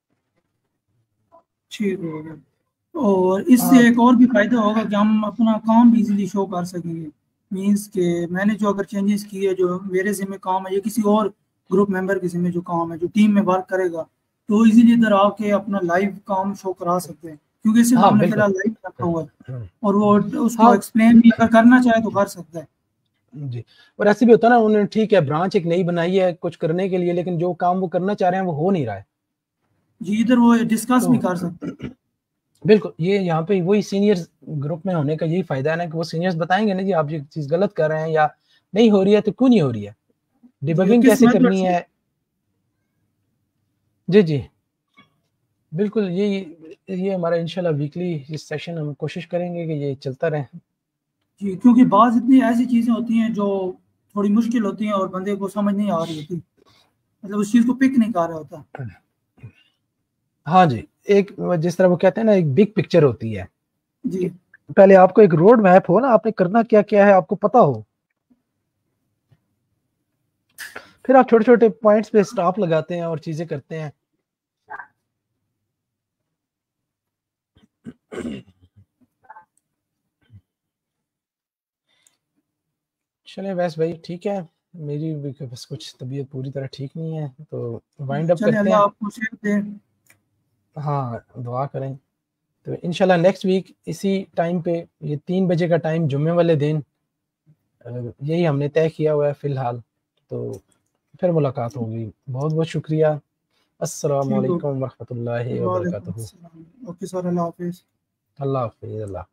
ٹھیک ہوگا, اور اس سے ایک اور بھی فائدہ ہوگا کہ ہم اپنا کام بھی ایزیلی شو کر سکیں گے. مینس کہ میں نے جو اگر چینجز کیے جو میرے ذمہ کام ہے یا کسی اور گروپ ممبر کے ذمہ جو کام ہے جو ٹیم میں ورک کرے گا, تو ایزیلی ادھر آ کے اپنا لائیو کام شو کرا سکتے ہیں, کیونکہ صرف ہم نے فی الحال لائیو رکھا ہوا ہے, اور وہ اس کو ایکسپلین بھی اگر کرنا چاہے تو کر سکتا ہے. جی, اور ایسے بھی ہوتا ہے نا, انہوں نے ٹھیک ہے برانچ ایک نئی بنائی ہے کچھ کرنے کے لیے, لیکن جو کام وہ کرنا چاہ رہے ہیں وہ ہو نہیں رہا ہے. جی ادھر وہ ڈسکس بھی کر سکتے ہیں. بالکل, یہ یہاں پہ وہی سینئرز گروپ میں ہونے کا یہی فائدہ ہے نا کہ وہ سینئرز بتائیں گے نا جی آپ یہ چیز غلط کر رہے ہیں یا نہیں ہو رہی ہے تو کیوں نہیں ہو رہی ہے, ڈیبگنگ کیسے کرنی ہے. جی جی بالکل, یہ یہ ہمارا انشاءاللہ ویکلی اس سیشن ہم کوشش کریں گے کہ یہ چلتا رہے. جی, کیونکہ بعض اتنی ایسی چیزیں ہوتی ہیں جو تھوڑی مشکل ہوتی ہیں اور بندے کو سمجھ نہیں آ رہی ہوتی, مطلب اس چیز کو پک نہیں کر رہا ہوتا. ہاں جی, ایک جس طرح وہ کہتے ہیں نا ایک بگ پکچر ہوتی ہے. جی, پہلے آپ کو ایک روڈ میپ ہو نا, آپ نے کرنا کیا کیا ہے آپ کو پتا ہو, پھر آپ چھوٹے چھوٹے پوائنٹس پہ سٹاپ لگاتے ہیں اور چیزیں کرتے ہیں. چلیں ویس بھائی ٹھیک ہے, میری بس کچھ طبیعت پوری طرح ٹھیک نہیں ہے تو وائنڈ اپ کرتے ہیں. اللہ آپ کو صحت دے. ہاں دعا کریں. تو انشاءاللہ نیکسٹ ویک اسی ٹائم پہ, یہ تین بجے کا ٹائم جمعے والے دن, یہی ہم نے طے کیا ہوا ہے فی الحال. تو پھر ملاقات ہوگی. بہت بہت شکریہ. السلام علیکم ورحمۃ اللہ وبرکاتہ. اوکے سر, اللہ حافظ. اللہ حافظ. اللہ